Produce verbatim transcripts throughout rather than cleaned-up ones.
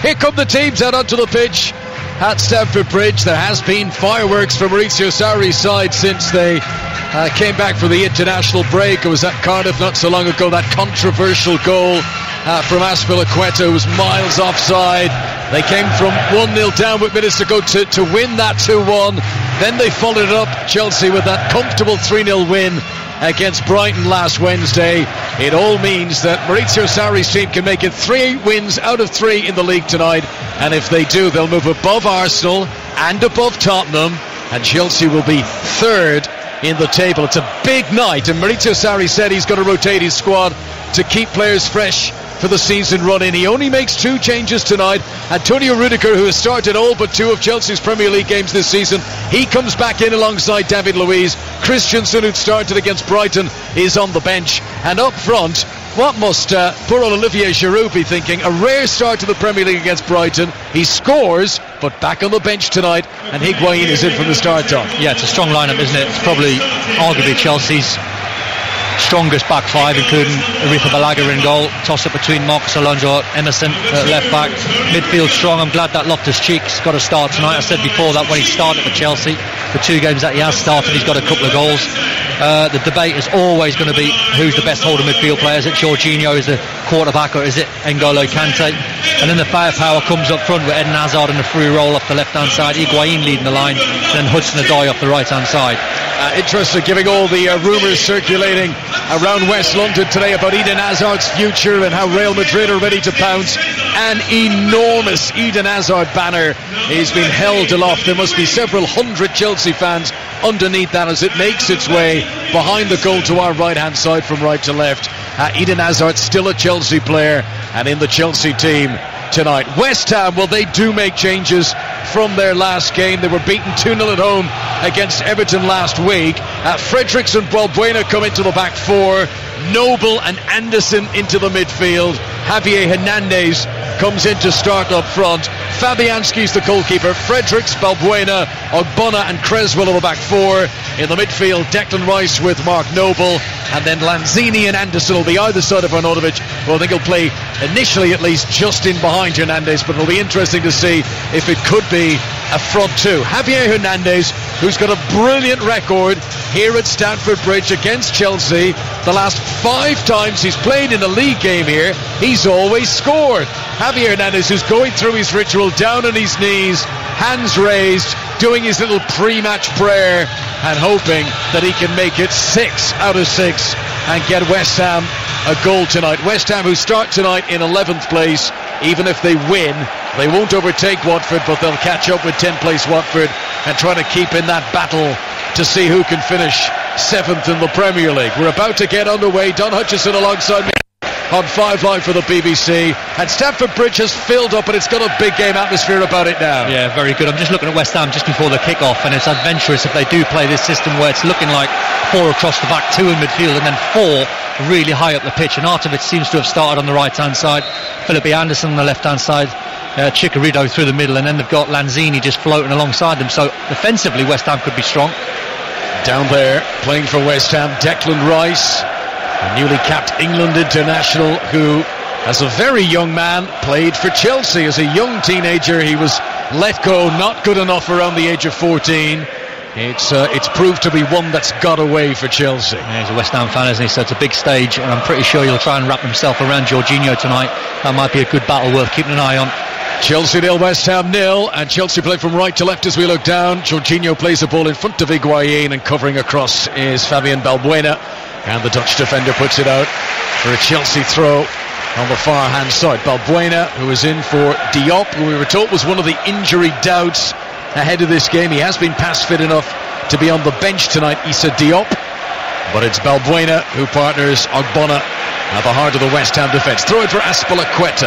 Here come the teams out onto the pitch at Stamford Bridge. There has been fireworks from Maurizio Sarri's side since they uh, came back from the international break. It was at Cardiff not so long ago, that controversial goal uh, from Azpilicueta, who was miles offside. They came from one nil down with minutes to go to, to win that two one. Then they followed it up, Chelsea, with that comfortable three nil win against Brighton last Wednesday. It all means that Maurizio Sarri's team can make it three wins out of three in the league tonight, and if they do, they'll move above Arsenal and above Tottenham, and Chelsea will be third in the table. It's a big night, and Maurizio Sarri said he's going to rotate his squad to keep players fresh for the season run in. He only makes two changes tonight. Antonio Rudiger, who has started all but two of Chelsea's Premier League games this season, he comes back in alongside David Luiz. Christensen, who started against Brighton, is on the bench. And up front, what must uh, poor old Olivier Giroud be thinking? A rare start to the Premier League against Brighton. He scores, but back on the bench tonight, and Higuain is in from the start, Tom. Yeah, it's a strong lineup, isn't it? It's probably arguably Chelsea's strongest back five, including Aretha Balaga in goal. Toss up between Mox, Alonso, Emerson at left back. Midfield strong. I'm glad that Loftus-Cheek's got a start tonight. I said before that when he started for Chelsea, the two games that he has started, he's got a couple of goals. Uh, the debate is always going to be who's the best holding midfield player. Is it Jorginho, is it quarterback, or is it N'Golo Kante? And then the firepower comes up front with Eden Hazard in the free roll off the left hand side, Higuain leading the line, and then Hudson-Odoi off the right hand side. Uh, interested, giving all the uh, rumours circulating around West London today about Eden Hazard's future and how Real Madrid are ready to pounce. An enormous Eden Hazard banner is being held aloft. There must be several hundred Chelsea fans underneath that as it makes its way behind the goal to our right hand side from right to left. uh, Eden Hazard still a Chelsea player and in the Chelsea team tonight. West Ham, well, they do make changes from their last game. They were beaten two nil at home against Everton last week. uh, Fredericks and Balbuena come into the back four, Noble and Anderson into the midfield. Javier Hernandez comes in to start up front. Fabianski's the goalkeeper. Fredericks, Balbuena, Ogbonna and Creswell on the back four. In the midfield, Declan Rice with Mark Noble, and then Lanzini and Anderson will be either side of Arnautovic. Well, I think he'll play initially at least just in behind Hernandez, but it'll be interesting to see if it could be a front two. Javier Hernandez, who's got a brilliant record here at Stamford Bridge against Chelsea. The last five times he's played in a league game here, he's always scored. Javier Hernandez, who's going through his ritual, down on his knees, hands raised, doing his little pre-match prayer and hoping that he can make it six out of six and get West Ham a goal tonight. West Ham, who start tonight in eleventh place, even if they win, they won't overtake Watford, but they'll catch up with tenth place Watford and try to keep in that battle to see who can finish seventh in the Premier League. We're about to get underway. Don Hutchison alongside me on Five Live for the B B C, and Stamford Bridge has filled up and it's got a big game atmosphere about it now. Yeah, very good. I'm just looking at West Ham just before the kick-off, and it's adventurous if they do play this system where it's looking like four across the back, two in midfield, and then four really high up the pitch. And Arnautovic seems to have started on the right hand side, Philip Anderson on the left hand side, uh, Chicharito through the middle, and then they've got Lanzini just floating alongside them. So defensively West Ham could be strong. Down there playing for West Ham, Declan Rice, a newly capped England international who, as a very young man, played for Chelsea. As a young teenager, he was let go, not good enough around the age of fourteen. It's uh, it's proved to be one that's got away for Chelsea. Yeah, he's a West Ham fan, isn't he? So it's a big stage, and I'm pretty sure he'll try and wrap himself around Jorginho tonight. That might be a good battle worth keeping an eye on. Chelsea nil, West Ham nil, and Chelsea play from right to left as we look down. Jorginho plays the ball in front of Higuain, and covering across is Fabian Balbuena, and the Dutch defender puts it out for a Chelsea throw on the far hand side. Balbuena, who is in for Diop, who we were told was one of the injury doubts ahead of this game. He has been pass fit enough to be on the bench tonight, Issa Diop, but it's Balbuena who partners Ogbonna at the heart of the West Ham defence. Throw it for Azpilicueta.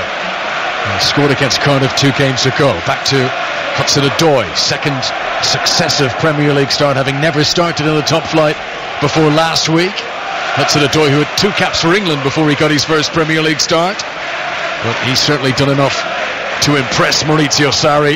He scored against Cardiff two games ago. Back to Hudson-Odoi, second successive Premier League start, having never started in the top flight before last week. Hudson-Odoi, who had two caps for England before he got his first Premier League start, but he's certainly done enough to impress Maurizio Sarri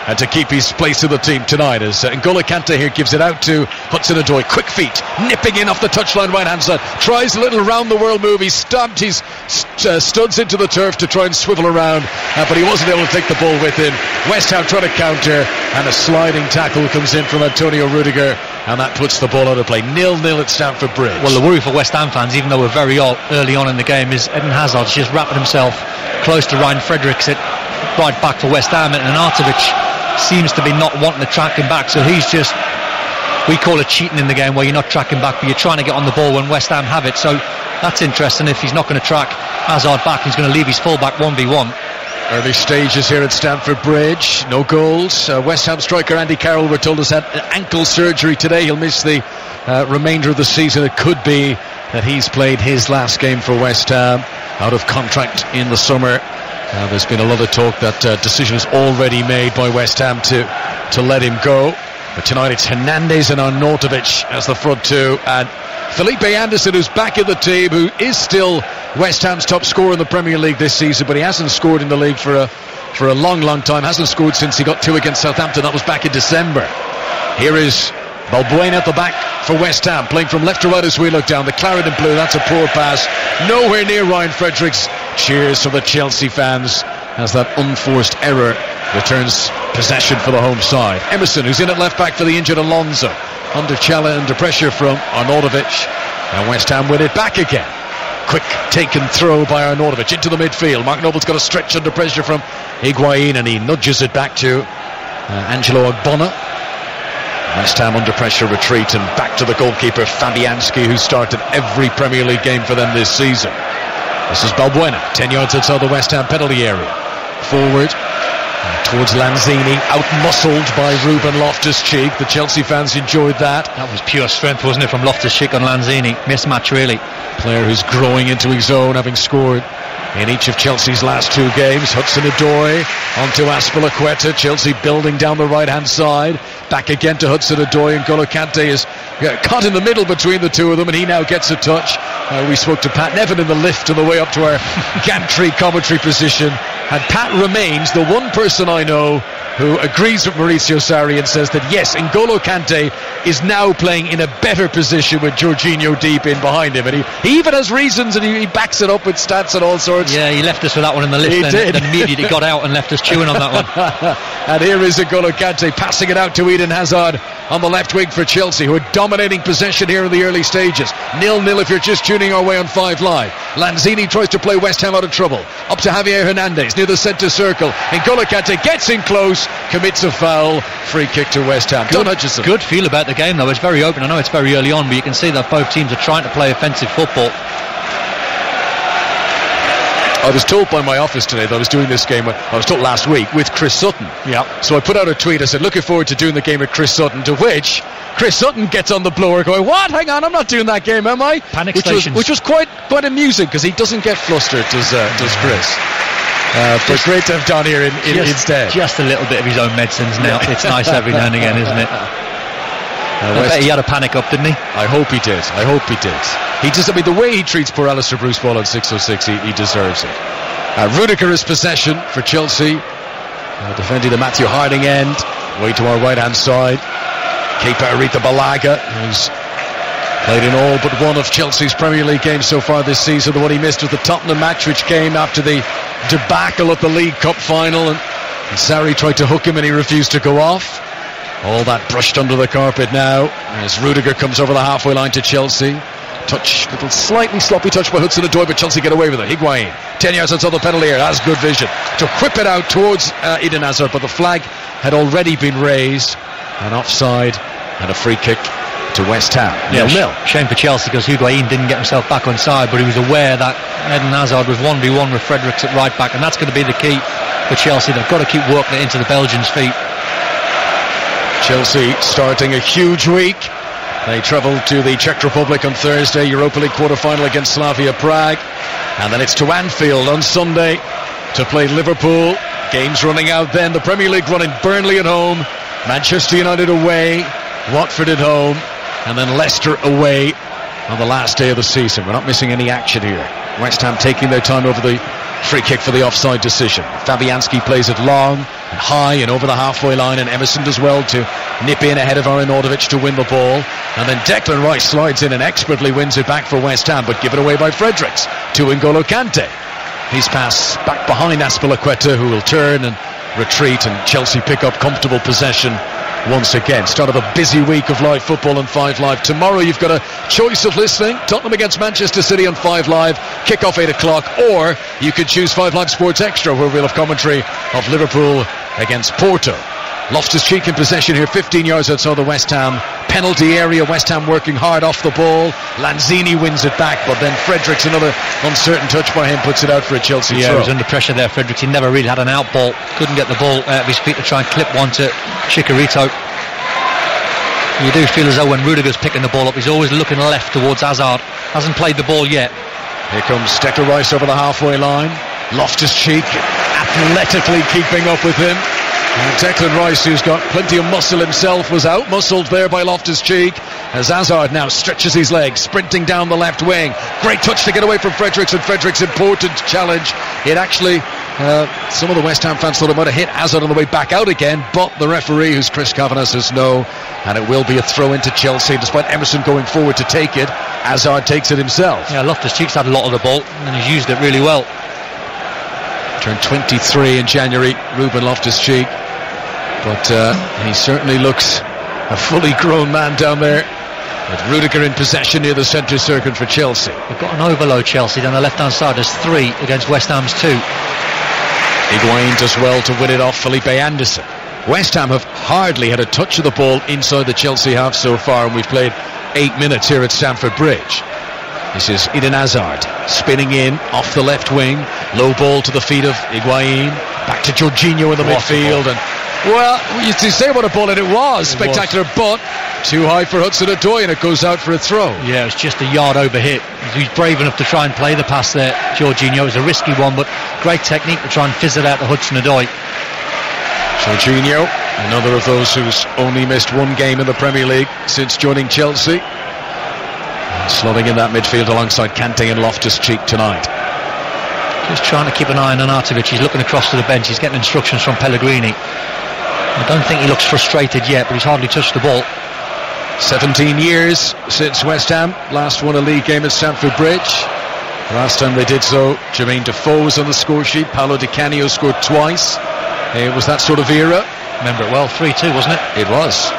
uh, to keep his place in the team tonight. As uh, N'Golo Kante here gives it out to Hudson-Odoi. Quick feet, nipping in off the touchline right hand side. Tries a little round the world move. He stomped his st- uh, studs into the turf to try and swivel around, uh, but he wasn't able to take the ball with him. West Ham trying to counter, and a sliding tackle comes in from Antonio Rudiger, and that puts the ball out of play. nil-nil at Stamford Bridge. Well, the worry for West Ham fans, even though we're very old, early on in the game, is Eden Hazard's just wrapping himself close to Ryan Fredericks at right back for West Ham, and Arnautovic seems to be not wanting to track him back, so he's just, we call it cheating in the game, where you're not tracking back but you're trying to get on the ball when West Ham have it. So that's interesting. If he's not going to track Hazard back, he's going to leave his fullback one v one. Early stages here at Stamford Bridge, no goals. uh, West Ham striker Andy Carroll, we're told, has had ankle surgery today. He'll miss the uh, remainder of the season. It could be that he's played his last game for West Ham, out of contract in the summer. Uh, there's been a lot of talk that uh, decision is already made by West Ham to, to let him go. But tonight it's Hernandez and Arnautovic as the front two, and Felipe Anderson, who's back in the team, who is still West Ham's top scorer in the Premier League this season, but he hasn't scored in the league for a for a long, long time. Hasn't scored since he got two against Southampton. That was back in December. Here is Balbuena at the back for West Ham, playing from left to right as we look down. The claret and blue, that's a poor pass. Nowhere near Ryan Fredericks. Cheers from the Chelsea fans as that unforced error returns possession for the home side. Emerson, who's in at left back for the injured Alonso, under challenge, under pressure from Arnautovic, and West Ham with it back again. Quick taken throw by Arnautovic into the midfield. Mark Noble's got a stretch under pressure from Higuain, and he nudges it back to uh, Angelo Ogbonna. West Ham under pressure retreat, and back to the goalkeeper Fabianski, who started every Premier League game for them this season. This is Balbuena, ten yards outside the West Ham penalty area. Forward uh, towards Lanzini, out-muscled by Ruben Loftus-Cheek. The Chelsea fans enjoyed that. That was pure strength, wasn't it, from Loftus-Cheek on Lanzini? Mismatch, really. Player who's growing into his own, having scored in each of Chelsea's last two games. Hudson-Odoi onto Azpilicueta. Chelsea building down the right-hand side. Back again to Hudson-Odoi, and N'Golo Kante is uh, caught in the middle between the two of them, and he now gets a touch. Uh, we spoke to Pat Nevin in the lift on the way up to our gantry commentary position, and Pat remains the one person I know who agrees with Maurizio Sarri and says that yes, N'Golo Kante is now playing in a better position with Jorginho deep in behind him, and he, he even has reasons, and he, he backs it up with stats and all sorts. Yeah, he left us with that one in the lift, he then, did. then immediately got out and left us chewing on that one. And here is N'Golo Kante passing it out to Eden Hazard on the left wing for Chelsea, who are dominating possession here in the early stages. nil-nil if you're just tuning our way on Five Live. Lanzini tries to play West Ham out of trouble. Up to Javier Hernandez near the centre circle. N'Golo Kante gets in close, commits a foul. Free kick to West Ham. Don Hutchison. Good feel about the game, though. It's very open. I know it's very early on, but you can see that both teams are trying to play offensive football. I was told by my office today that I was doing this game, I was told last week, with Chris Sutton. Yeah. So I put out a tweet, I said, looking forward to doing the game with Chris Sutton, to which Chris Sutton gets on the blower going, what? Hang on, I'm not doing that game, am I? Panic which stations. Was, which was quite quite amusing, because he doesn't get flustered, does, uh, does Chris. Uh, but great to have Don here in, in, just, instead. Just a little bit of his own medicines now. It's nice every now and again, isn't it? Uh, I bet he had a panic up, didn't he? I hope he did. I hope he did. He just, I mean, the way he treats poor Alistair Bruce Ball on six oh six, he, he deserves it. Uh, Rudiger is possession for Chelsea, uh, defending the Matthew Harding end, way to our right hand side. Kepa Arrizabalaga, who's played in all but one of Chelsea's Premier League games so far this season. The one he missed was the Tottenham match, which came after the debacle at the League Cup final, and, and Sarri tried to hook him and he refused to go off. All that brushed under the carpet now as Rudiger comes over the halfway line to Chelsea. Touch, little slightly sloppy touch by Hudson-Odoi, but Chelsea get away with it. Higuain, ten yards outside the penalty area, has good vision to whip it out towards uh, Eden Hazard, but the flag had already been raised, and offside, and a free kick to West Ham. Yeah, nil-nil. Shame for Chelsea, because Higuain didn't get himself back on side, but he was aware that Eden Hazard was one v one with Fredericks at right back, and that's going to be the key for Chelsea. They've got to keep working it into the Belgians' feet. Chelsea starting a huge week. They travel to the Czech Republic on Thursday, Europa League quarter-final against Slavia Prague, and then it's to Anfield on Sunday to play Liverpool. Games running out then, the Premier League running: Burnley at home, Manchester United away, Watford at home, and then Leicester away on the last day of the season. We're not missing any action here. West Ham taking their time over the Free kick for the offside decision. Fabianski plays it long and high and over the halfway line, and Emerson does well to nip in ahead of Arnautovic to win the ball. And then Declan Rice slides in and expertly wins it back for West Ham, but given away by Fredericks to N'Golo Kante. His pass back behind Azpilicueta, who will turn and retreat, and Chelsea pick up comfortable possession once again. Start of a busy week of live football on five live. Tomorrow you've got a choice of listening. Tottenham against Manchester City on five live, kick-off eight o'clock, or you could choose five live Sports Extra, where we'll have commentary of Liverpool against Porto. Loftus-Cheek in possession here, fifteen yards outside the West Ham penalty area. West Ham working hard off the ball. Lanzini wins it back, but then Fredericks, another uncertain touch by him, puts it out for a Chelsea yeah, throw. He was under pressure there, Fredericks. He never really had an out ball. Couldn't get the ball out of his feet to try and clip one to Chicharito. You do feel as though when Rudiger's picking the ball up, he's always looking left towards Hazard. Hasn't played the ball yet. Here comes Declan Rice over the halfway line. Loftus-Cheek athletically keeping up with him. And Declan Rice, who's got plenty of muscle himself, was out-muscled there by Loftus-Cheek, as Hazard now stretches his legs, sprinting down the left wing. Great touch to get away from Fredericks, and Fredericks' important challenge. It actually, uh, some of the West Ham fans thought it might have hit Hazard on the way back out again, but the referee, who's Chris Kavanagh, says no, and it will be a throw into Chelsea. Despite Emerson going forward to take it, Hazard takes it himself. Yeah, Loftus-Cheek's had a lot of the ball, and he's used it really well. Turned twenty-three in January, Ruben Loftus-Cheek. But uh, he certainly looks a fully grown man down there, with Rudiger in possession near the centre circle for Chelsea. They've got an overload, Chelsea, down the left-hand side. There's three against West Ham's two. Higuain does well to win it off Felipe Anderson. West Ham have hardly had a touch of the ball inside the Chelsea half so far, and we've played eight minutes here at Stamford Bridge. This is Eden Hazard spinning in off the left wing, low ball to the feet of Higuain, back to Jorginho in the what midfield, and well, you say what a ball it was, it spectacular, was. but too high for Hudson-Odoi, and it goes out for a throw. Yeah, it's just a yard over hit. He's brave enough to try and play the pass there, Jorginho. It was a risky one, but great technique to try and fizz it out to Hudson-Odoi. Jorginho, another of those who's only missed one game in the Premier League since joining Chelsea, slotting in that midfield alongside Kante and Loftus-Cheek tonight. Just trying to keep an eye on Arnautovic. He's looking across to the bench. He's getting instructions from Pellegrini. I don't think he looks frustrated yet, but he's hardly touched the ball. seventeen years since West Ham last won a league game at Stamford Bridge. Last time they did so, Jermaine Defoe was on the score sheet. Paolo Di Canio scored twice. It was that sort of era. Remember it well, three two, wasn't it? It was.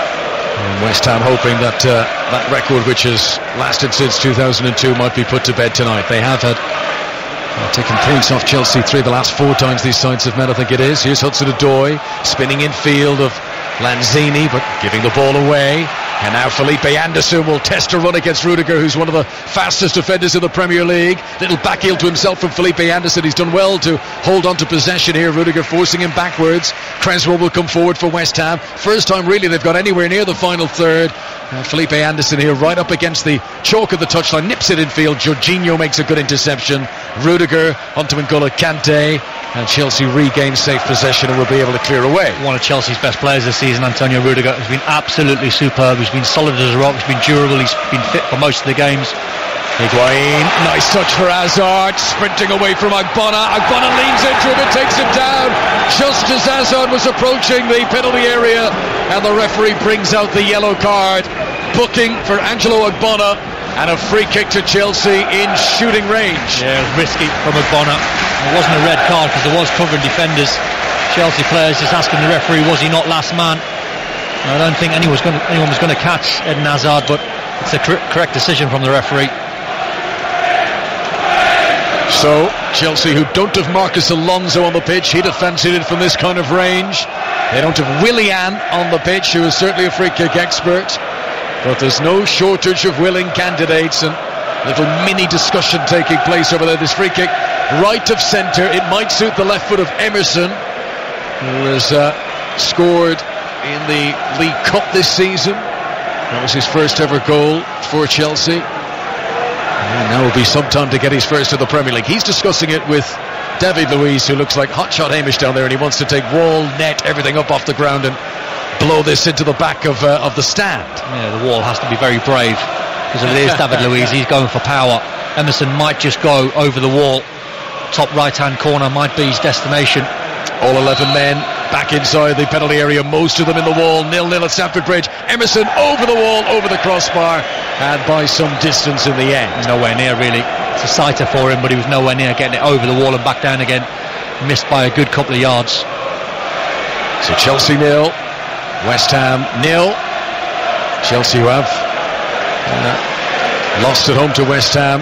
And West Ham hoping that uh, that record, which has lasted since two thousand two, might be put to bed tonight. They have had uh, taken points off Chelsea three of the last four times these sides have met, I think it is. Here's Hudson-Odoi spinning in field of Lanzini, but giving the ball away. And now Felipe Anderson will test a run against Rudiger, who's one of the fastest defenders in the Premier League. Little back heel to himself from Felipe Anderson. He's done well to hold on to possession here. Rudiger forcing him backwards. Creswell will come forward for West Ham. First time really they've got anywhere near the final third. Uh, Felipe Anderson here right up against the chalk of the touchline, nips it in field. Jorginho makes a good interception. Rudiger onto N'Golo Kante, and Chelsea regains safe possession and will be able to clear away. One of Chelsea's best players this season, Antonio Rudiger, has been absolutely superb. He's been solid as a rock, he's been durable, he's been fit for most of the games. Higuain, nice touch for Hazard, sprinting away from Agbona. Agbona leans into him and takes him down just as Hazard was approaching the penalty area, and the referee brings out the yellow card, booking for Angelo Agbona, and a free kick to Chelsea in shooting range. Yeah, it was risky from Agbona. It wasn't a red card because there was covering defenders. Chelsea players just asking the referee, was he not last man? I don't think anyone was going to, anyone was going to catch Eden Hazard, but it's a cor- correct decision from the referee. So Chelsea, who don't have Marcus Alonso on the pitch, he'd have fancied it from this kind of range. They don't have Willian on the pitch, who is certainly a free kick expert, but there's no shortage of willing candidates, and little mini discussion taking place over there. This free kick right of centre, it might suit the left foot of Emerson, who has uh, scored in the League Cup this season. That was his first ever goal for Chelsea. And now will be some time to get his first of the Premier League. He's discussing it with David Luiz, who looks like hotshot Hamish down there, and he wants to take wall, net, everything up off the ground and blow this into the back of uh, of the stand. Yeah, the wall has to be very brave, because if it is David Luiz, he's going for power. Emerson might just go over the wall top right-hand corner might be his destination. All eleven men back inside the penalty area, most of them in the wall. Nil-nil at Stamford Bridge. Emerson over the wall, over the crossbar, and by some distance in the end. Nowhere near, really. It's a sighter for him, but he was nowhere near getting it over the wall and back down again. Missed by a good couple of yards. So Chelsea nil, West Ham nil. Chelsea who have uh, lost at home to West Ham,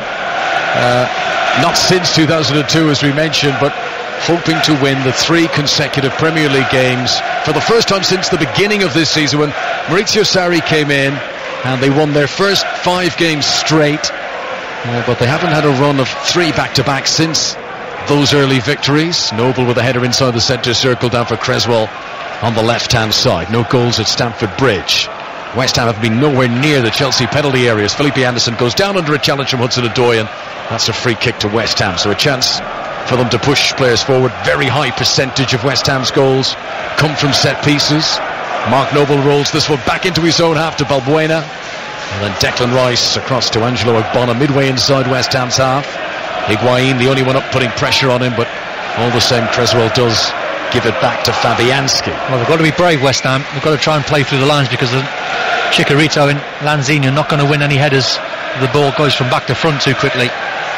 uh, not since two thousand two, as we mentioned, but hoping to win the three consecutive Premier League games for the first time since the beginning of this season, when Maurizio Sarri came in and they won their first five games straight, uh, but they haven't had a run of three back-to-back since those early victories. Noble with a header inside the centre circle, down for Creswell on the left-hand side. No goals at Stamford Bridge. West Ham have been nowhere near the Chelsea penalty areas. Felipe Anderson goes down under a challenge from Hudson-Odoi, and that's a free kick to West Ham. So a chance for them to push players forward. Very high percentage of West Ham's goals come from set pieces. Mark Noble rolls this one back into his own half to Balbuena, and then Declan Rice across to Angelo Ogbonna midway inside West Ham's half. Higuain, the only one up, putting pressure on him, but all the same Creswell does give it back to Fabianski. Well, they've got to be brave, West Ham. They've got to try and play through the lines, because Chicharito and Lanzini are not going to win any headers. The ball goes from back to front too quickly.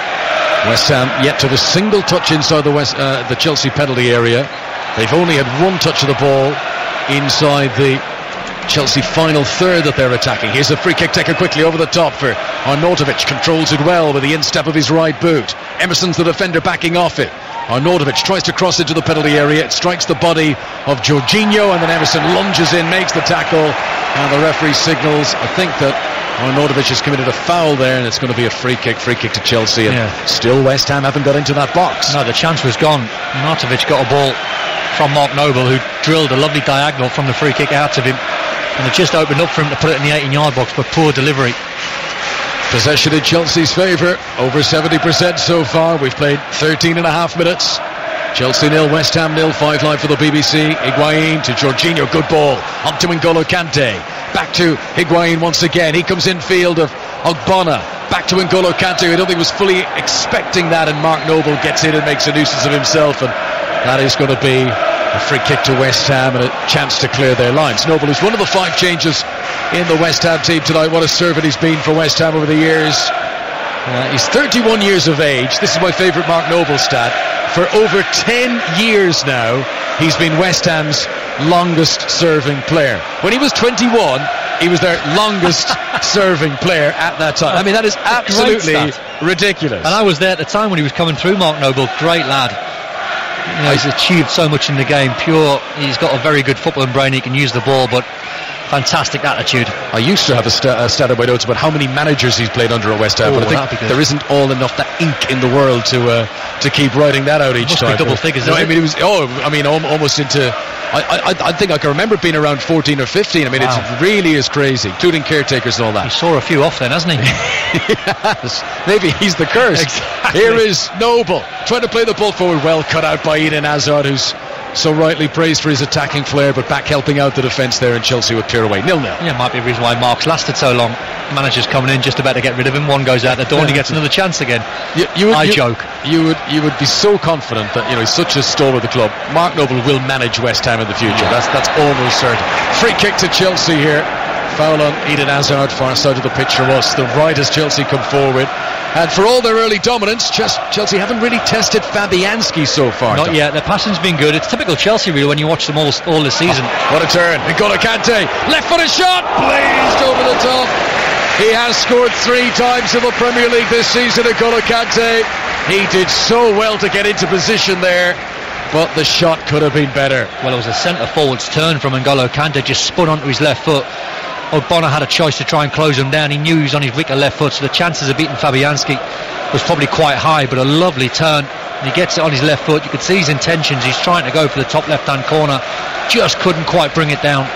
West Ham yet to have a single touch inside the West, uh, the Chelsea penalty area. They've only had one touch of the ball inside the Chelsea final third that they're attacking. Here's a free kick taken quickly over the top for Arnautovic. Controls it well with the instep of his right boot. Emerson's the defender backing off it. Arnautovic tries to cross into the penalty area. It strikes the body of Jorginho, and then Emerson lunges in, makes the tackle, and the referee signals, I think, that Arnautovic has committed a foul there, and it's going to be a free kick, free kick to Chelsea, and yeah. Still West Ham haven't got into that box. No, the chance was gone. Arnautovic got a ball from Mark Noble, who drilled a lovely diagonal from the free kick out of him, and it just opened up for him to put it in the eighteen yard box, but poor delivery. Possession in Chelsea's favour, over seventy percent so far. We've played thirteen and a half minutes. Chelsea nil, West Ham nil. Five live for the B B C. Higuain to Jorginho, good ball on to N'Golo Kante, back to Higuain once again. He comes in field of Ogbonna, back to N'Golo Kante. I don't think was fully expecting that, and Mark Noble gets in and makes a nuisance of himself, and that is going to be a free kick to West Ham and a chance to clear their lines. Noble is one of the five changes in the West Ham team tonight. What a servant he's been for West Ham over the years. Uh, he's thirty-one years of age. This is my favourite Mark Noble stat. For over ten years now, he's been West Ham's longest serving player. When he was twenty-one, he was their longest serving player at that time. I mean, that is absolutely ridiculous. And I was there at the time when he was coming through, Mark Noble. Great lad. You know, he's achieved so much in the game. Pure, he's got a very good footballing brain. He can use the ball, but fantastic attitude. I used to have a, st- a stat in my notes about how many managers he's played under at West Ham, oh, but I think there isn't all enough that ink in the world to uh, to keep writing that out each Must time. Be double figures. No, I it? mean it was. Oh, I mean almost into. I, I I think I can remember being around fourteen or fifteen. I mean, wow. It really is crazy, including caretakers and all that. He saw a few off then, hasn't he? Yes. Maybe he's the curse. Exactly. Here is Noble trying to play the ball forward, well cut out by Eden Hazard, who's so rightly praised for his attacking flair, but back helping out the defence there, and Chelsea would clear away. nil nil. Yeah, might be a reason why Mark's lasted so long. Manager's coming in just about to get rid of him. One goes out the door, yeah, and he gets another chance again. You, you would, I you, joke. You would you would be so confident that, you know, he's such a star of the club. Mark Noble will manage West Ham in the future. Yeah. That's that's almost certain. Free kick to Chelsea here. Foul on Eden Hazard, far side of the pitch from us. The right as Chelsea come forward. And for all their early dominance, Chelsea haven't really tested Fabianski so far. Not yet. Their passing's been good. It's typical Chelsea, really, when you watch them all, all this season. Oh, what a turn. N'Golo Kante, left-footed shot, blazed over the top. He has scored three times in the Premier League this season, N'Golo Kante. He did so well to get into position there, but the shot could have been better. Well, it was a centre-forward's turn from N'Golo Kante, just spun onto his left foot. Ogbonna had a choice to try and close him down. He knew he was on his weaker left foot, so the chances of beating Fabianski was probably quite high, but a lovely turn. He gets it on his left foot. You could see his intentions. He's trying to go for the top left-hand corner, just couldn't quite bring it down.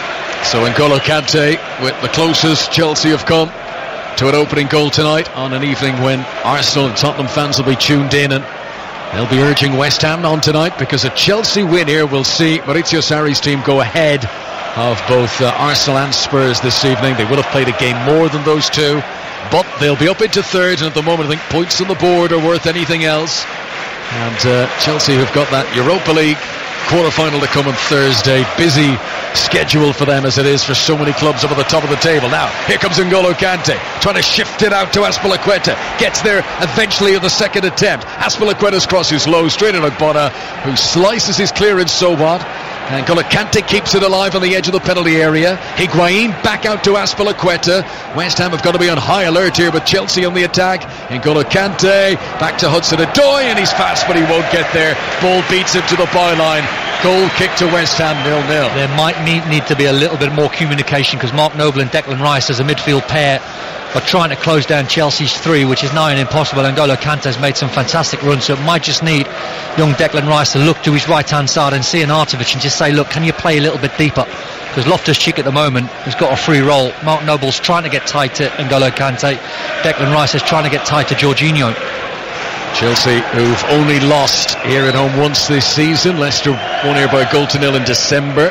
So N'Golo Kante with the closest Chelsea have come to an opening goal tonight, on an evening when Arsenal and Tottenham fans will be tuned in, and they'll be urging West Ham on tonight, because a Chelsea win here will see Maurizio Sarri's team go ahead of both uh, Arsenal and Spurs this evening. They will have played a game more than those two, but they'll be up into third, and at the moment I think points on the board are worth anything else. And uh, Chelsea have got that Europa League quarter-final to come on Thursday. Busy schedule for them as it is for so many clubs up at the top of the table. Now, here comes N'Golo Kante, trying to shift it out to Azpilicueta. Gets there eventually at the second attempt. Azpilicueta's cross is low, straight at Ogbonna, who slices his clearance so what. And N'Golo Kante keeps it alive on the edge of the penalty area. Higuain back out to Azpilicueta. West Ham have got to be on high alert here, but Chelsea on the attack. N'Golo Kante back to Hudson-Odoi, and he's fast, but he won't get there. Ball beats him to the byline. Goal kick to West Ham, nil nil. There might need, need to be a little bit more communication, because Mark Noble and Declan Rice as a midfield pair are trying to close down Chelsea's three, which is nigh impossible. N'Golo Kante has made some fantastic runs, so it might just need young Declan Rice to look to his right hand side and see Arnautovic and just say, look, can you play a little bit deeper? Because Loftus-Cheek at the moment has got a free roll. Mark Noble's trying to get tight to N'Golo Kante. Declan Rice is trying to get tight to Jorginho. Chelsea, who've only lost here at home once this season. Leicester won here by a goal to nil in December.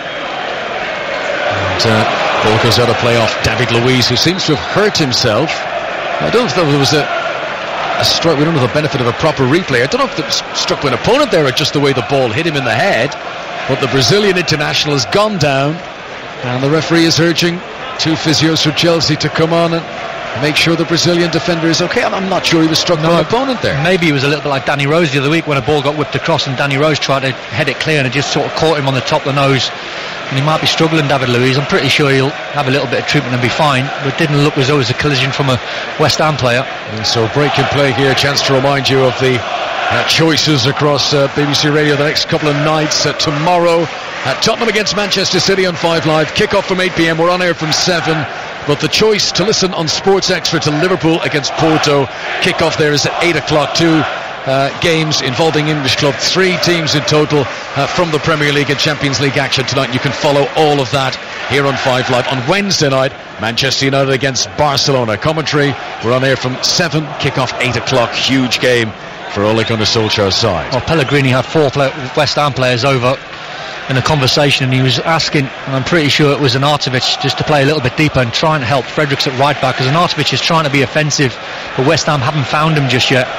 And uh, ball goes out of play off David Luiz, who seems to have hurt himself. I don't know if there was a, a strike. We don't have the benefit of a proper replay. I don't know if it was struck by an opponent there or just the way the ball hit him in the head. But the Brazilian international has gone down, and the referee is urging two physios for Chelsea to come on and make sure the Brazilian defender is okay. I'm, I'm not sure he was struck no, by an opponent there. Maybe he was a little bit like Danny Rose the other week when a ball got whipped across and Danny Rose tried to head it clear and it just sort of caught him on the top of the nose. And he might be struggling, David Luiz. I'm pretty sure he'll have a little bit of treatment and be fine, but it didn't look as though it was a collision from a West Ham player. And so break and play here. Chance to remind you of the uh, choices across uh, B B C Radio the next couple of nights. Uh, tomorrow, uh, Tottenham against Manchester City on five Live. Kick-off from eight p.m. We're on air from seven. But the choice to listen on Sports Extra to Liverpool against Porto. Kick-off there is at eight o'clock. Two uh, games involving English club. Three teams in total uh, from the Premier League and Champions League action tonight. You can follow all of that here on five Live. On Wednesday night, Manchester United against Barcelona. Commentary, we're on air from seven. Kick-off eight o'clock. Huge game for Ole Gunnar Solskjaer's side. Well, Pellegrini had four play- West Ham players over in a conversation, and he was asking, and I'm pretty sure it was Arnautovic, just to play a little bit deeper and try and help Fredericks at right back, because Arnautovic is trying to be offensive, but West Ham haven't found him just yet.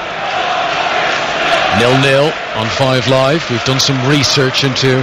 nil nil on five Live. We've done some research into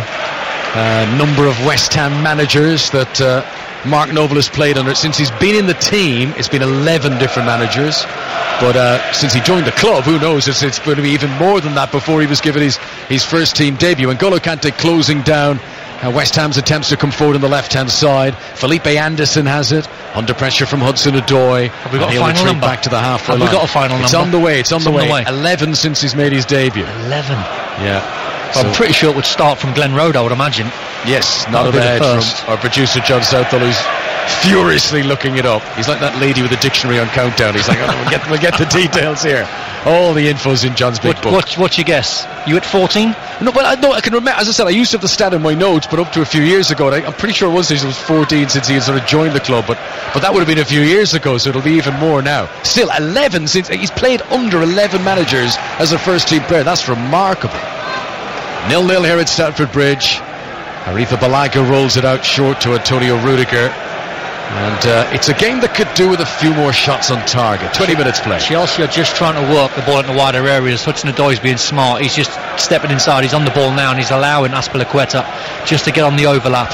a number of West Ham managers that uh, Mark Noble has played under. Since he's been in the team, it's been eleven different managers. But uh, since he joined the club, who knows, it's, it's going to be even more than that before he was given his, his first team debut. And N'Golo Kante closing down uh, West Ham's attempts to come forward on the left-hand side. Felipe Anderson has it, under pressure from Hudson-Odoi. Have we got a final number? Back to the halfway Have line. we got a final it's number? It's on the way, it's on, it's the, on way. the way. eleven since he's made his debut. eleven? Yeah. So I'm pretty sure it would start from Glen Road, I would imagine. Yes, not a bad from our producer John Southall, who's furiously looking it up. He's like that lady with the dictionary on countdown. He's like, oh, we'll, get, we'll get the details here. All the info's in John's big what, book. What, what's your guess? You at fourteen? No, but I, no, I can remember. As I said, I used to have the stat in my notes, but up to a few years ago, I, I'm pretty sure it was it was fourteen since he had sort of joined the club. But but that would have been a few years ago, so it'll be even more now. Still, eleven since he's played under eleven managers as a first-team player. That's remarkable. nil nil here at Stamford Bridge. Aretha Balaga rolls it out short to Antonio Rudiger. And uh, it's a game that could do with a few more shots on target. twenty minutes play. Chelsea are just trying to work the ball into wider areas. Hudson-Odoi's being smart. He's just stepping inside. He's on the ball now, and he's allowing Azpilicueta just to get on the overlap.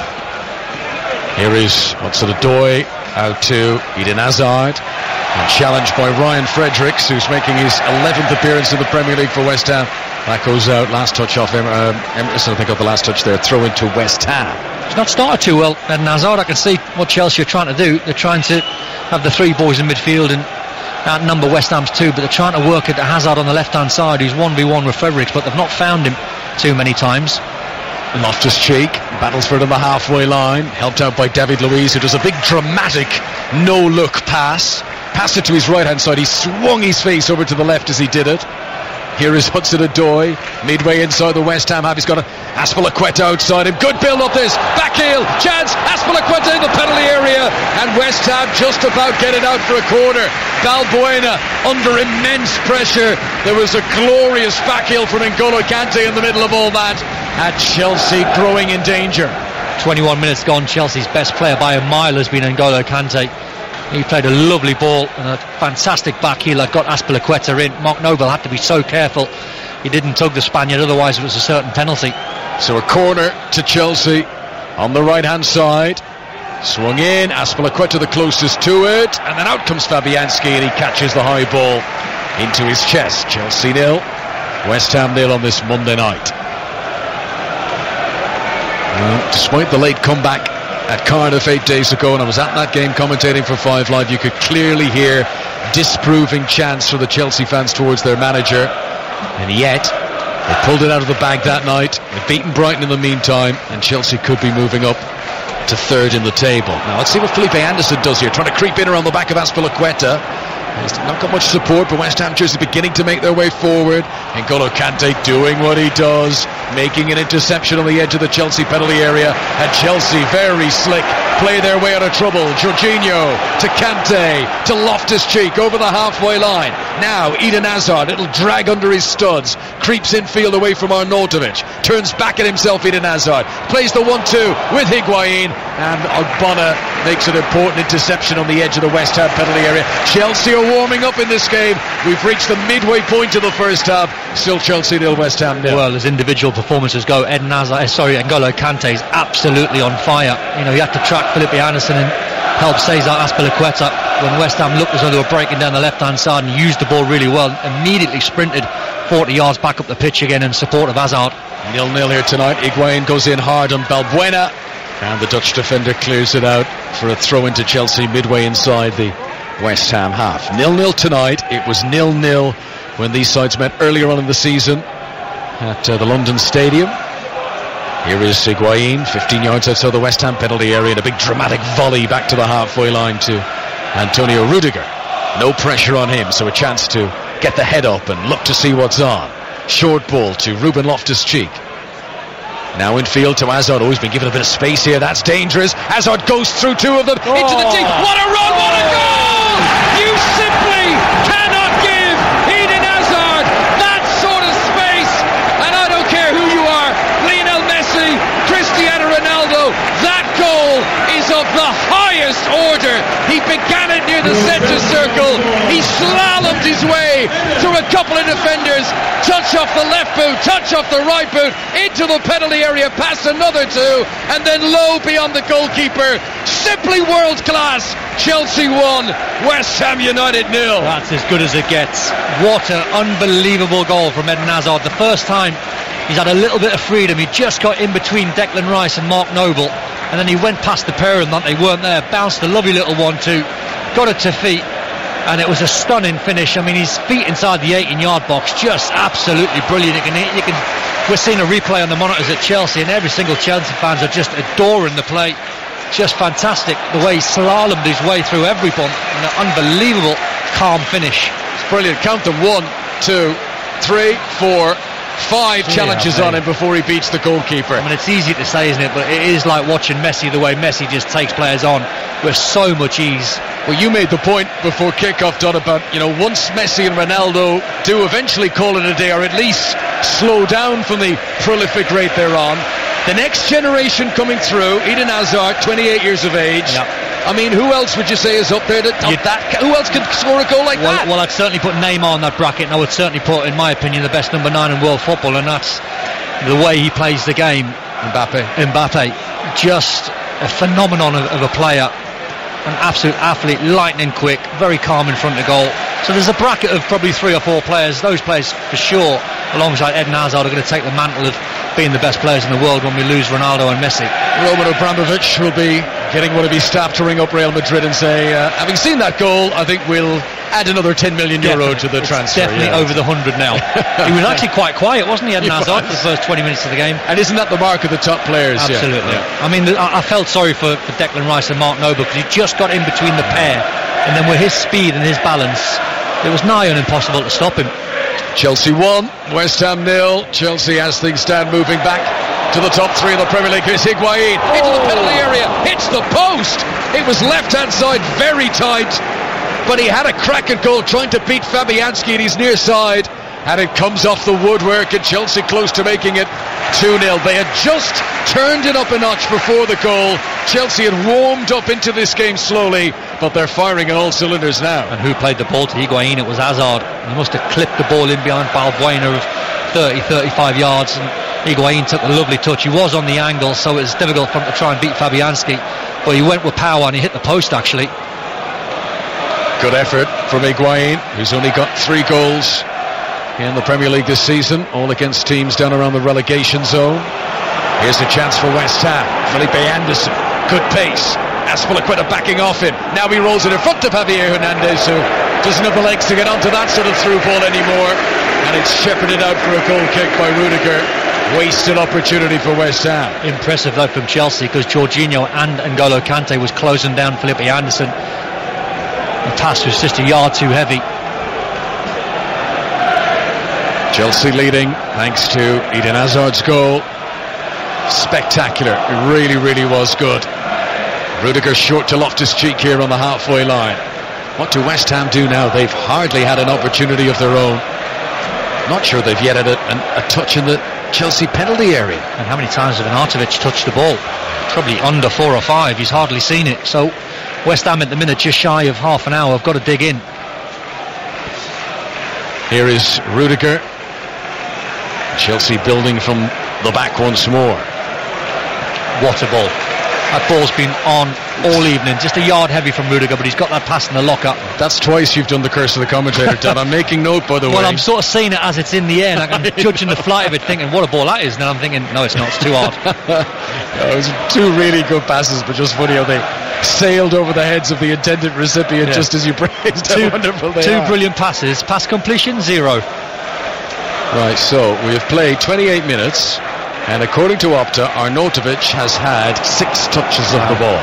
Here is Hudson-Odoi out to Eden Hazard. And challenged by Ryan Fredericks, who's making his eleventh appearance in the Premier League for West Ham. That goes out. Last touch off Em- um, Emerson, I think, got the last touch there. Throw into West Ham. He's not started too well. And Hazard, I can see what Chelsea are trying to do. They're trying to have the three boys in midfield and outnumber West Ham's two, but they're trying to work it to Hazard on the left-hand side, who's one v one with Fredericks, but they've not found him too many times. Loftus-Cheek battles for it on the halfway line, helped out by David Luiz, who does a big dramatic no-look pass. Passed it to his right-hand side. He swung his face over to the left as he did it. Here is Hudson-Odoi, midway inside the West Ham half. He's got a Azpilicueta outside him. Good build up this. Back heel. Chance. Azpilicueta in the penalty area. And West Ham just about get it out for a corner. Balbuena under immense pressure. There was a glorious back heel from N'Golo Kante in the middle of all that. And Chelsea growing in danger. twenty-one minutes gone. Chelsea's best player by a mile has been N'Golo Kante. He played a lovely ball and a fantastic back heel that got Azpilicueta in. Mark Noble had to be so careful he didn't tug the Spaniard, otherwise it was a certain penalty. So a corner to Chelsea on the right hand side. Swung in, Azpilicueta the closest to it, and then out comes Fabianski and he catches the high ball into his chest. Chelsea nil, West Ham nil on this Monday night. Well, despite the late comeback at Cardiff eight days ago, and I was at that game commentating for Five Live, you could clearly hear disproving chants from the Chelsea fans towards their manager, and yet they pulled it out of the bag that night. They've beaten Brighton in the meantime, and Chelsea could be moving up to third in the table. Now let's see what Felipe Anderson does here, trying to creep in around the back of Azpilicueta. He's not got much support, but West Ham just beginning to make their way forward. N'Golo Kante doing what he does, making an interception on the edge of the Chelsea penalty area, and Chelsea very slick play their way out of trouble. Jorginho to Kante to Loftus-Cheek over the halfway line. Now Eden Hazard, it'll drag under his studs, creeps infield away from Arnautovic, turns back at himself. Eden Hazard plays the one two with Higuain, and Ogbonna makes an important interception on the edge of the West Ham penalty area. Chelsea are warming up in this game. We've reached the midway point of the first half. Still Chelsea nil, West Ham nil. Well, as individual performances go, Eden Hazard, sorry, N'Golo Kante is absolutely on fire. You know, he had to track Felipe Anderson and help Cesar Azpilicueta when West Ham looked as though they were breaking down the left-hand side, and used the ball really well. Immediately sprinted forty yards back up the pitch again in support of Hazard. nil nil here tonight. Higuain goes in hard on Balbuena, and the Dutch defender clears it out for a throw into Chelsea midway inside the West Ham half. nil nil tonight. It was nil nil when these sides met earlier on in the season at uh, the London Stadium. Here is Higuain, fifteen yards outside the West Ham penalty area, and a big dramatic volley back to the halfway line to Antonio Rudiger. No pressure on him, so a chance to get the head up and look to see what's on. Short ball to Ruben Loftus-Cheek. Now in field to Hazard. Always been given a bit of space here. That's dangerous. Hazard goes through two of them oh. into the deep. What a run! What a goal! You simply cannot give Eden Hazard that sort of space. And I don't care who you are, Lionel Messi, Cristiano Ronaldo. That goal is of the highest order. He began it near the centre circle. He slalomed his way through a couple of defenders. Touch off the left boot, touch off the right boot, into the penalty area, past another two, and then low beyond the goalkeeper. Simply world class. Chelsea won, West Ham United nil. That's as good as it gets. What an unbelievable goal from Eden Hazard. The first time he's had a little bit of freedom. He just got in between Declan Rice and Mark Noble, and then he went past the pair and that they weren't there. Bounced a lovely little one two, got it to feet, and it was a stunning finish. I mean, his feet inside the eighteen yard box, just absolutely brilliant. You can, you can, we're seeing a replay on the monitors at Chelsea, and every single Chelsea fans are just adoring the play. Just fantastic the way he slalomed his way through everyone, and an unbelievable calm finish. It's brilliant. Count them: one, two, three, four, five yeah, challenges yeah, on him before he beats the goalkeeper. I mean, it's easy to say, isn't it? But it is like watching Messi, the way Messi just takes players on with so much ease. Well, you made the point before kickoff, Don, about, you know, once Messi and Ronaldo do eventually call it a day, or at least slow down from the prolific rate they're on, the next generation coming through, Eden Hazard, twenty-eight years of age. Yep. I mean, who else would you say is up there? That, that who else could score a goal like well, that? Well, I'd certainly put Neymar in that bracket, and I would certainly put, in my opinion, the best number nine in world football, and that's the way he plays the game. Mbappe. Mbappe. Just a phenomenon of, of a player. An absolute athlete, lightning quick, very calm in front of goal. So there's a bracket of probably three or four players. Those players, for sure, alongside Eden Hazard, are going to take the mantle of being the best players in the world when we lose Ronaldo and Messi. Roman Abramovich will be getting one of his staff to ring up Real Madrid and say, uh, having seen that goal, I think we'll add another ten million euro definitely. to the it's transfer. Definitely yeah. over the one hundred now. He was actually quite quiet, wasn't he, Eden Hazard, for the first twenty minutes of the game? And isn't that the mark of the top players? Absolutely. Yeah. Yeah. I mean, I, I felt sorry for, for Declan Rice and Mark Noble, because he just got in between the pair, and then with his speed and his balance, it was nigh on impossible to stop him. Chelsea won, West Ham nil. Chelsea, as things stand, moving back to the top three of the Premier League. Here's Higuain into the penalty area, hits the post. It was left-hand side, very tight, but he had a crack at goal trying to beat Fabianski at his near side, and it comes off the woodwork, and Chelsea close to making it two nil. They had just turned it up a notch before the goal. Chelsea had warmed up into this game slowly, but they're firing on all cylinders now. And who played the ball to Higuain? It was Hazard. He must have clipped the ball in behind Balbuena of thirty, thirty-five yards, and Higuain took a lovely touch. He was on the angle, so it was difficult for him to try and beat Fabianski, but he went with power and he hit the post actually. Good effort from Higuain, who's only got three goals in the Premier League this season, all against teams down around the relegation zone. Here's a chance for West Ham. Felipe Anderson, good pace. Azpilicueta backing off him. Now he rolls it in front of Javier Hernandez, who doesn't have the legs to get onto that sort of through ball anymore. And it's shepherded out for a goal kick by Rudiger. Wasted opportunity for West Ham. Impressive though from Chelsea, because Jorginho and N'Golo Kante was closing down Felipe Anderson. The pass was just a yard too heavy. Chelsea leading thanks to Eden Hazard's goal. Spectacular, it really, really was good. Rudiger short to Loftus-Cheek here on the halfway line. What do West Ham do now? They've hardly had an opportunity of their own. Not sure they've yet had a, a, a touch in the Chelsea penalty area. And how many times have Arnautovic touched the ball? Probably under four or five. He's hardly seen it. So West Ham at the minute just shy of half an hour. I've got to dig in. Here is Rudiger. Chelsea building from the back once more. What a ball. That ball's been on all evening. Just a yard heavy from Rudiger, but he's got that pass in the lock-up. That's twice you've done the curse of the commentator, Dan. I'm making note, by the well, way. Well, I'm sort of seeing it as it's in the air, and I'm judging the flight of it, thinking, what a ball that is. And then I'm thinking, no, it's not. It's too hard. It was two really good passes, but just funny how they sailed over the heads of the intended recipient, yeah. Just as you praised how wonderful they Two are. brilliant passes. Pass completion, zero. Right, so we have played twenty-eight minutes, and according to Opta, Arnautovic has had six touches wow. of the ball.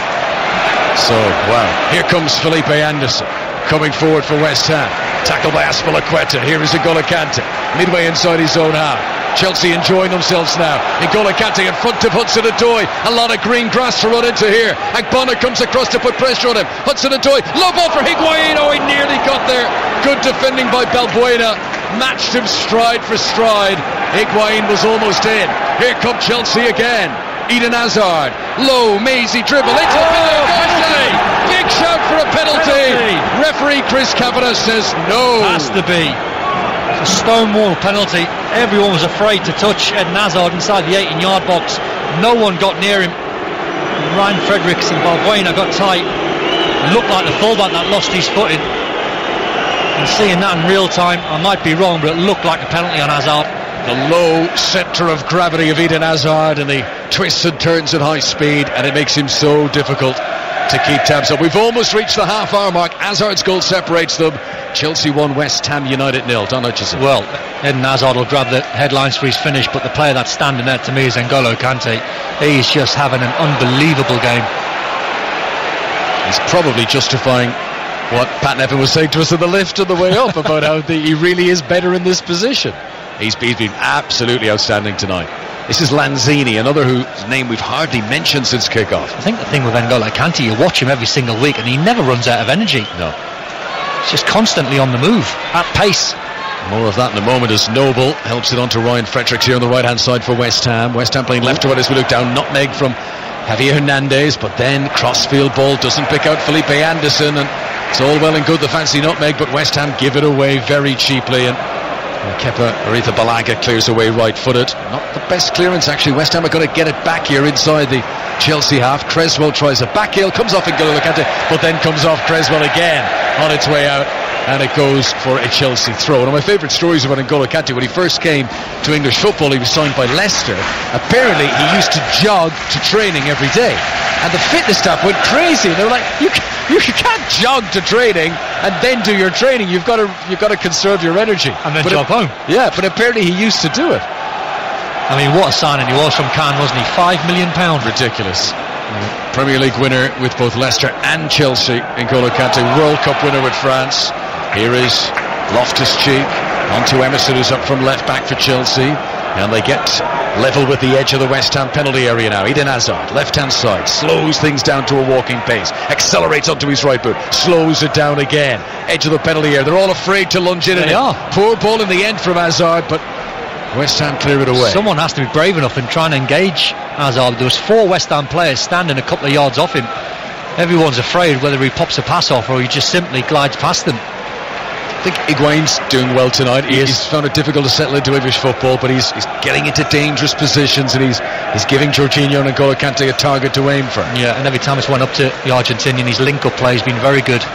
So, wow. Here comes Felipe Anderson, coming forward for West Ham. Tackled by Azpilicueta. Here is N'Golo Kante, midway inside his own half. Chelsea enjoying themselves now. N'Golo Kante in front of Hudson-Odoi. A lot of green grass to run into here. Agbana comes across to put pressure on him. Hudson-Odoi, low ball for Higuain. Oh, he nearly got there. Good defending by Balbuena. Matched him stride for stride. Higuain was almost in. Here come Chelsea again. Eden Hazard, low, mazy dribble into the penalty. Big shout for a penalty. penalty. Referee Chris Kavanagh says no. Has to be. It's a stonewall penalty. Everyone was afraid to touch Eden Hazard inside the eighteen-yard box. No one got near him. Ryan Fredericks and Balbuena got tight. It looked like the fullback that lost his footing. And seeing that in real time, I might be wrong, but it looked like a penalty on Hazard. The low centre of gravity of Eden Hazard and the twists and turns at high speed, and it makes him so difficult to keep tabs up. We've almost reached the half hour mark. Hazard's goal separates them. Chelsea won, West Ham United nil. Don Hutchison. Well, Eden Hazard will grab the headlines for his finish, but the player that's standing there to me is N'Golo Kante. He's just having an unbelievable game. He's probably justifying what Pat Nevin was saying to us in the lift on the way up about how the, he really is better in this position. He's been absolutely outstanding tonight. This is Lanzini, another whose name we've hardly mentioned since kick-off. I think the thing with N'Golo Kante, you watch him every single week and he never runs out of energy. No. He's just constantly on the move, at pace. More of that in a moment as Noble helps it on to Ryan Fredericks here on the right-hand side for West Ham. West Ham playing left to right as we look down. Nutmeg from Javier Hernandez, but then crossfield ball doesn't pick out Felipe Anderson, and it's all well and good, the fancy nutmeg, but West Ham give it away very cheaply, and Kepa Arrizabalaga clears away right-footed. Not the best clearance, actually. West Ham are going to get it back here inside the Chelsea half. Creswell tries a back heel, comes off N'Golo Kante, but then comes off Creswell again on its way out, and it goes for a Chelsea throw. One of my favourite stories about N'Golo Kante, when he first came to English football, he was signed by Leicester. Apparently he used to jog to training every day, and the fitness staff went crazy. They were like, you you can't jog to training and then do your training. You've got to you've got to conserve your energy and then but jog it, home. Yeah, but apparently he used to do it. I mean, what a signing he was from Cannes, wasn't he? Five million pounds. Ridiculous. Mm. Premier League winner with both Leicester and Chelsea. N'Golo Kante, World Cup winner with France. Here is Loftus-Cheek on to Emerson, who's up from left back for Chelsea, and they get level with the edge of the West Ham penalty area now. Eden Hazard, left hand side, slows things down to a walking pace, accelerates onto his right boot, slows it down again, edge of the penalty area. They're all afraid to lunge in. They are. Poor ball in the end from Hazard, but West Ham clear it away. Someone has to be brave enough in trying to engage Hazard. There was four West Ham players standing a couple of yards off him. everyone's afraid whether he pops a pass off or he just simply glides past them. I think Higuain's doing well tonight. He he's found it difficult to settle into English football, but he's, he's getting into dangerous positions, and he's he's giving Jorginho and N'Golo Kante a target to aim for. Yeah, and every time it's went up to the Argentinian, his link-up play has been very good.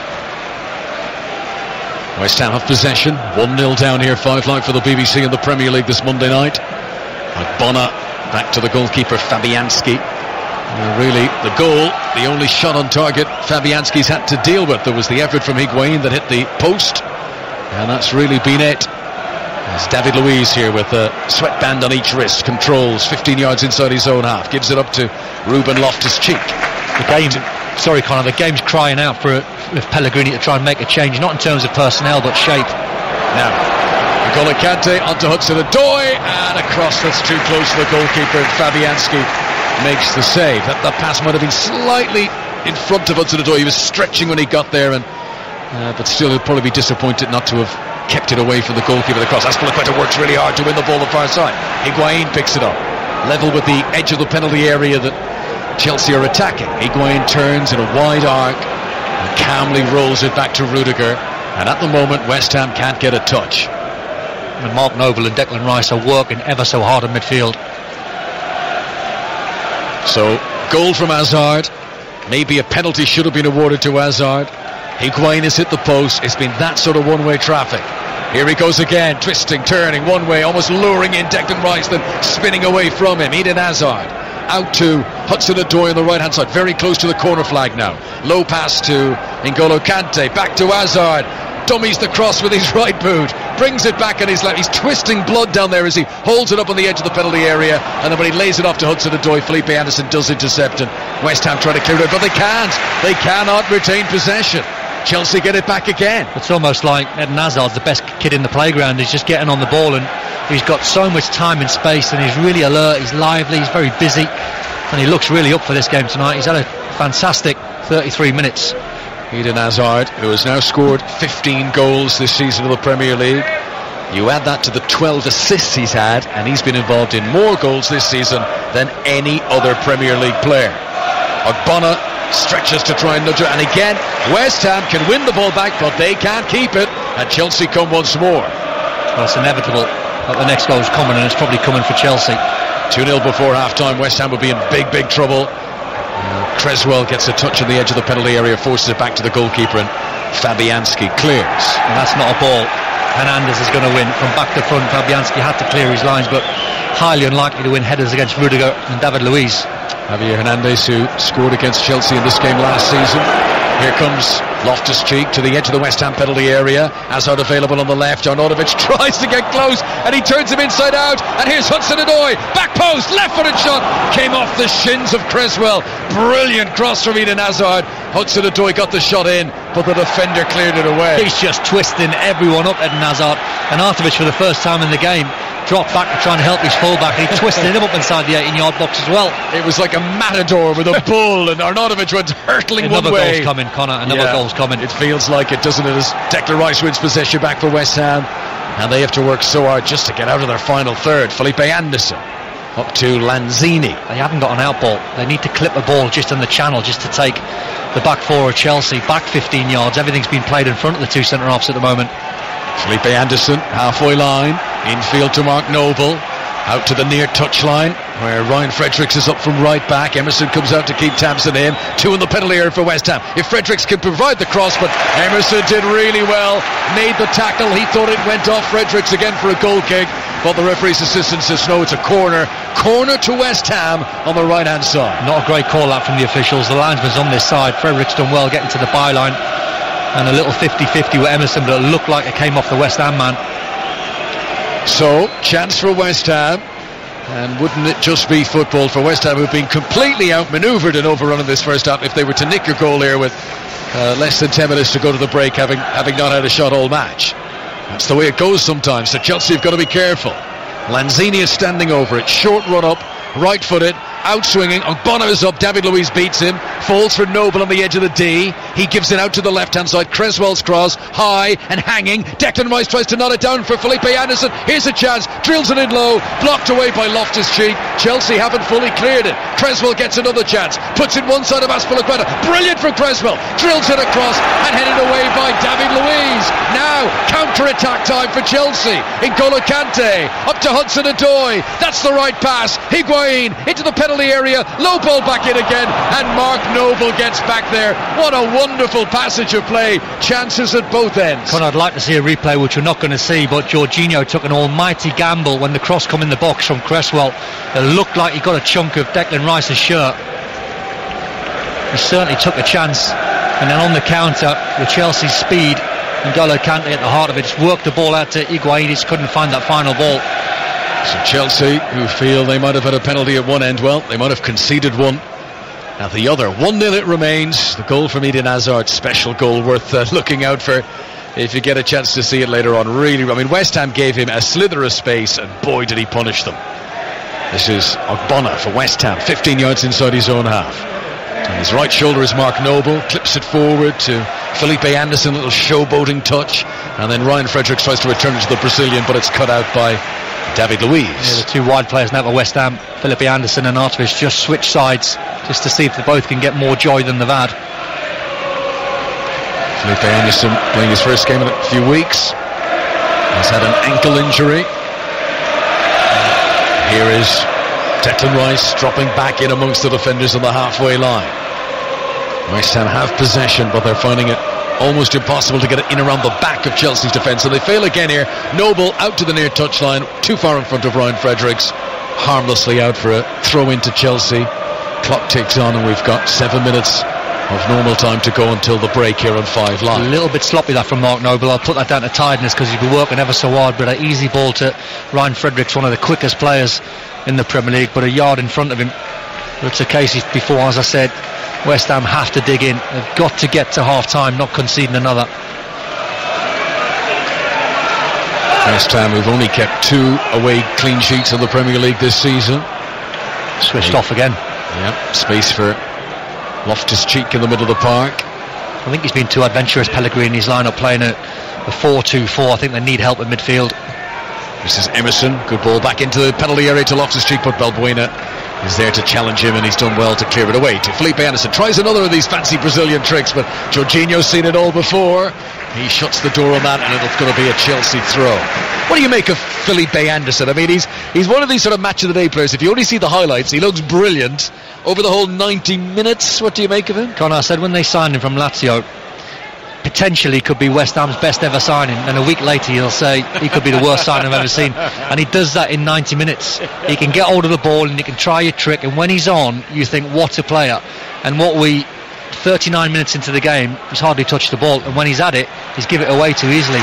West Ham have possession, one nil down here, five live for the B B C in the Premier League this Monday night. Ogbonna back to the goalkeeper Fabianski. Uh, really, the goal, the only shot on target Fabianski's had to deal with. There was the effort from Higuain that hit the post, and that's really been it. There's David Luiz here with a sweatband on each wrist, controls fifteen yards inside his own half, gives it up to Ruben Loftus-Cheek. The game, sorry Conor, the game's crying out for, for Pellegrini to try and make a change, not in terms of personnel but shape. Now, N'Golo Kante onto Hudson-Odoi, and a cross that's too close to the goalkeeper, and Fabianski makes the save. That, that pass might have been slightly in front of Hudson-Odoi. He was stretching when he got there, and uh, but still he'll probably be disappointed not to have kept it away from the goalkeeper. The cross. Azpilicueta works really hard to win the ball the far side. Higuain picks it up, level with the edge of the penalty area that Chelsea are attacking. Higuain turns in a wide arc and calmly rolls it back to Rudiger, and at the moment West Ham can't get a touch. And Mark Noble and Declan Rice are working ever so hard in midfield. So, goal from Hazard. Maybe a penalty should have been awarded to Hazard. Higuain has hit the post. It's been that sort of one-way traffic. Here he goes again, twisting, turning, one way, almost luring in Declan Rice, then spinning away from him. Eden Hazard out to Hudson-Odoi on the right-hand side, very close to the corner flag now. Low pass to N'Golo Kante, back to Hazard. Dummies the cross with his right boot, brings it back on his left. He's twisting blood down there as he holds it up on the edge of the penalty area, and then when he lays it off to Hudson-Odoi, Felipe Anderson does intercept, and West Ham try to clear it, but they can't. They cannot retain possession. Chelsea get it back again. It's almost like Eden Hazard's the best kid in the playground. He's just getting on the ball, and he's got so much time and space, and he's really alert, he's lively, he's very busy, and he looks really up for this game tonight. He's had a fantastic thirty-three minutes. Eden Hazard, who has now scored fifteen goals this season in the Premier League. You add that to the twelve assists he's had, and he's been involved in more goals this season than any other Premier League player. Ogbonna stretches to try and nudge it, and again West Ham can win the ball back, but they can't keep it, and Chelsea come once more. Well, it's inevitable that the next goal is coming, and it's probably coming for Chelsea. two nil before half-time. West Ham will be in big, big trouble. Uh, Creswell gets a touch on the edge of the penalty area, forces it back to the goalkeeper, and Fabianski clears. And that's not a ball. Hernandez is going to win from back to front. Fabianski had to clear his lines, but highly unlikely to win headers against Rudiger and David Luiz. Javier Hernandez, who scored against Chelsea in this game last season. Here comes Loftus-Cheek to the edge of the West Ham penalty area. Hazard available on the left. Arnautovic tries to get close, and he turns him inside out. And here's Hudson-Odoi, back post, left-footed shot, came off the shins of Creswell. Brilliant cross from Eden Hazard. Hudson-Odoi got the shot in, but the defender cleared it away. He's just twisting everyone up, Eden Hazard. And Arnautovic, for the first time in the game, dropped back to try and help his fullback, and he twisted him up inside the eighteen-yard box as well. It was like a matador with a bull, and Arnautovic went hurtling another one way. Another goal's coming, Connor. Another yeah, goal's coming. It feels like it, doesn't it, as Declan Rice wins possession back for West Ham, and they have to work so hard just to get out of their final third. Felipe Anderson up to Lanzini. They haven't got an out ball. They need to clip a ball just in the channel, just to take the back four of Chelsea back fifteen yards. Everything's been played in front of the two centre-halves at the moment. Felipe Anderson, halfway line, infield to Mark Noble, out to the near touchline, where Ryan Fredericks is up from right back. Emerson comes out to keep tabs on him. Two in the penalty area for West Ham. If Fredericks can provide the cross, but Emerson did really well, made the tackle. He thought it went off Fredericks again for a goal kick, but the referee's assistant says no, it's a corner. Corner to West Ham on the right hand side. Not a great call out from the officials. The linesman's on this side. Fredericks done well getting to the byline, and a little fifty-fifty with Emerson, but it looked like it came off the West Ham man. So, chance for West Ham, and wouldn't it just be football for West Ham, who've been completely outmanoeuvred and overrun in this first half, if they were to nick a goal here with uh, less than ten minutes to go to the break, having having not had a shot all match. That's the way it goes sometimes, so Chelsea have got to be careful. Lanzini is standing over it, short run up, right footed, outswinging. Ogbonna is up. David Luiz beats him. Falls for Noble on the edge of the D. He gives it out to the left-hand side. Creswell's cross, high and hanging. Declan Rice tries to knot it down for Felipe Anderson. Here's a chance. Drills it in low. Blocked away by Loftus-Cheek. Chelsea haven't fully cleared it. Creswell gets another chance. Puts it one side of Azpilicueta. Brilliant for Creswell. Drills it across and headed away by David Luiz. Now counter-attack time for Chelsea. N'Golo Kante up to Hudson-Odoi. That's the right pass. Higuain into the penalty area. Low ball back in again, and Mark Noble gets back there. What a wonderful passage of play. Chances at both ends. Con, I'd like to see a replay, which we're not going to see, but Jorginho took an almighty gamble when the cross come in the box from Creswell. It looked like he got a chunk of Declan Rice's shirt. He certainly took a chance, and then on the counter with Chelsea's speed, N'Golo Kante at the heart of it, just worked the ball out to Higuain. He just couldn't find that final ball. So Chelsea, who feel they might have had a penalty at one end, well, they might have conceded one at the other. one nil it remains. The goal from Eden Hazard, special goal worth uh, looking out for if you get a chance to see it later on. Really, I mean, West Ham gave him a slither of space, and boy did he punish them. This is Ogbonna for West Ham, fifteen yards inside his own half. And his right shoulder is Mark Noble, clips it forward to Felipe Anderson, little showboating touch, and then Ryan Fredericks tries to return it to the Brazilian, but it's cut out by David Luiz. Yeah, the two wide players now for West Ham, Felipe Anderson and Artemis, just switch sides just to see if they both can get more joy than they've had. Felipe Anderson playing his first game in a few weeks. He's had an ankle injury. Here is Declan Rice dropping back in amongst the defenders on the halfway line. West Ham have possession, but they're finding it almost impossible to get it in around the back of Chelsea's defence, so they fail again here. Noble out to the near touchline, too far in front of Ryan Fredericks, harmlessly out for a throw into Chelsea. Clock ticks on, and we've got seven minutes of normal time to go until the break here on Five Live. A little bit sloppy that from Mark Noble. I'll put that down to tiredness, because he's been working ever so hard, but an easy ball to Ryan Fredericks, one of the quickest players in the Premier League, but a yard in front of him. It's a case before, as I said, West Ham have to dig in. They've got to get to half-time, not conceding another. West Ham, who've only kept two away clean sheets in the Premier League this season. Switched off again. Yeah, space for Loftus-Cheek in the middle of the park. I think he's been too adventurous, Pellegrini's lineup, playing a, a four two four. I think they need help in midfield. This is Emerson, good ball back into the penalty area to Loftus-Cheek, but Balbuena is there to challenge him, and he's done well to clear it away to Felipe Anderson. Tries another of these fancy Brazilian tricks, but Jorginho's seen it all before. He shuts the door on that, and it's going to be a Chelsea throw. What do you make of Felipe Anderson? I mean, he's he's one of these sort of match of the day players. If you only see the highlights, he looks brilliant over the whole ninety minutes. What do you make of him? Connor, I said when they signed him from Lazio, potentially could be West Ham's best ever signing, and a week later he'll say he could be the worst signing I've ever seen, and he does that in ninety minutes. He can get hold of the ball and he can try a trick, and when he's on you think, what a player. And what we thirty-nine minutes into the game, he's hardly touched the ball, and when he's at it, he's give it away too easily.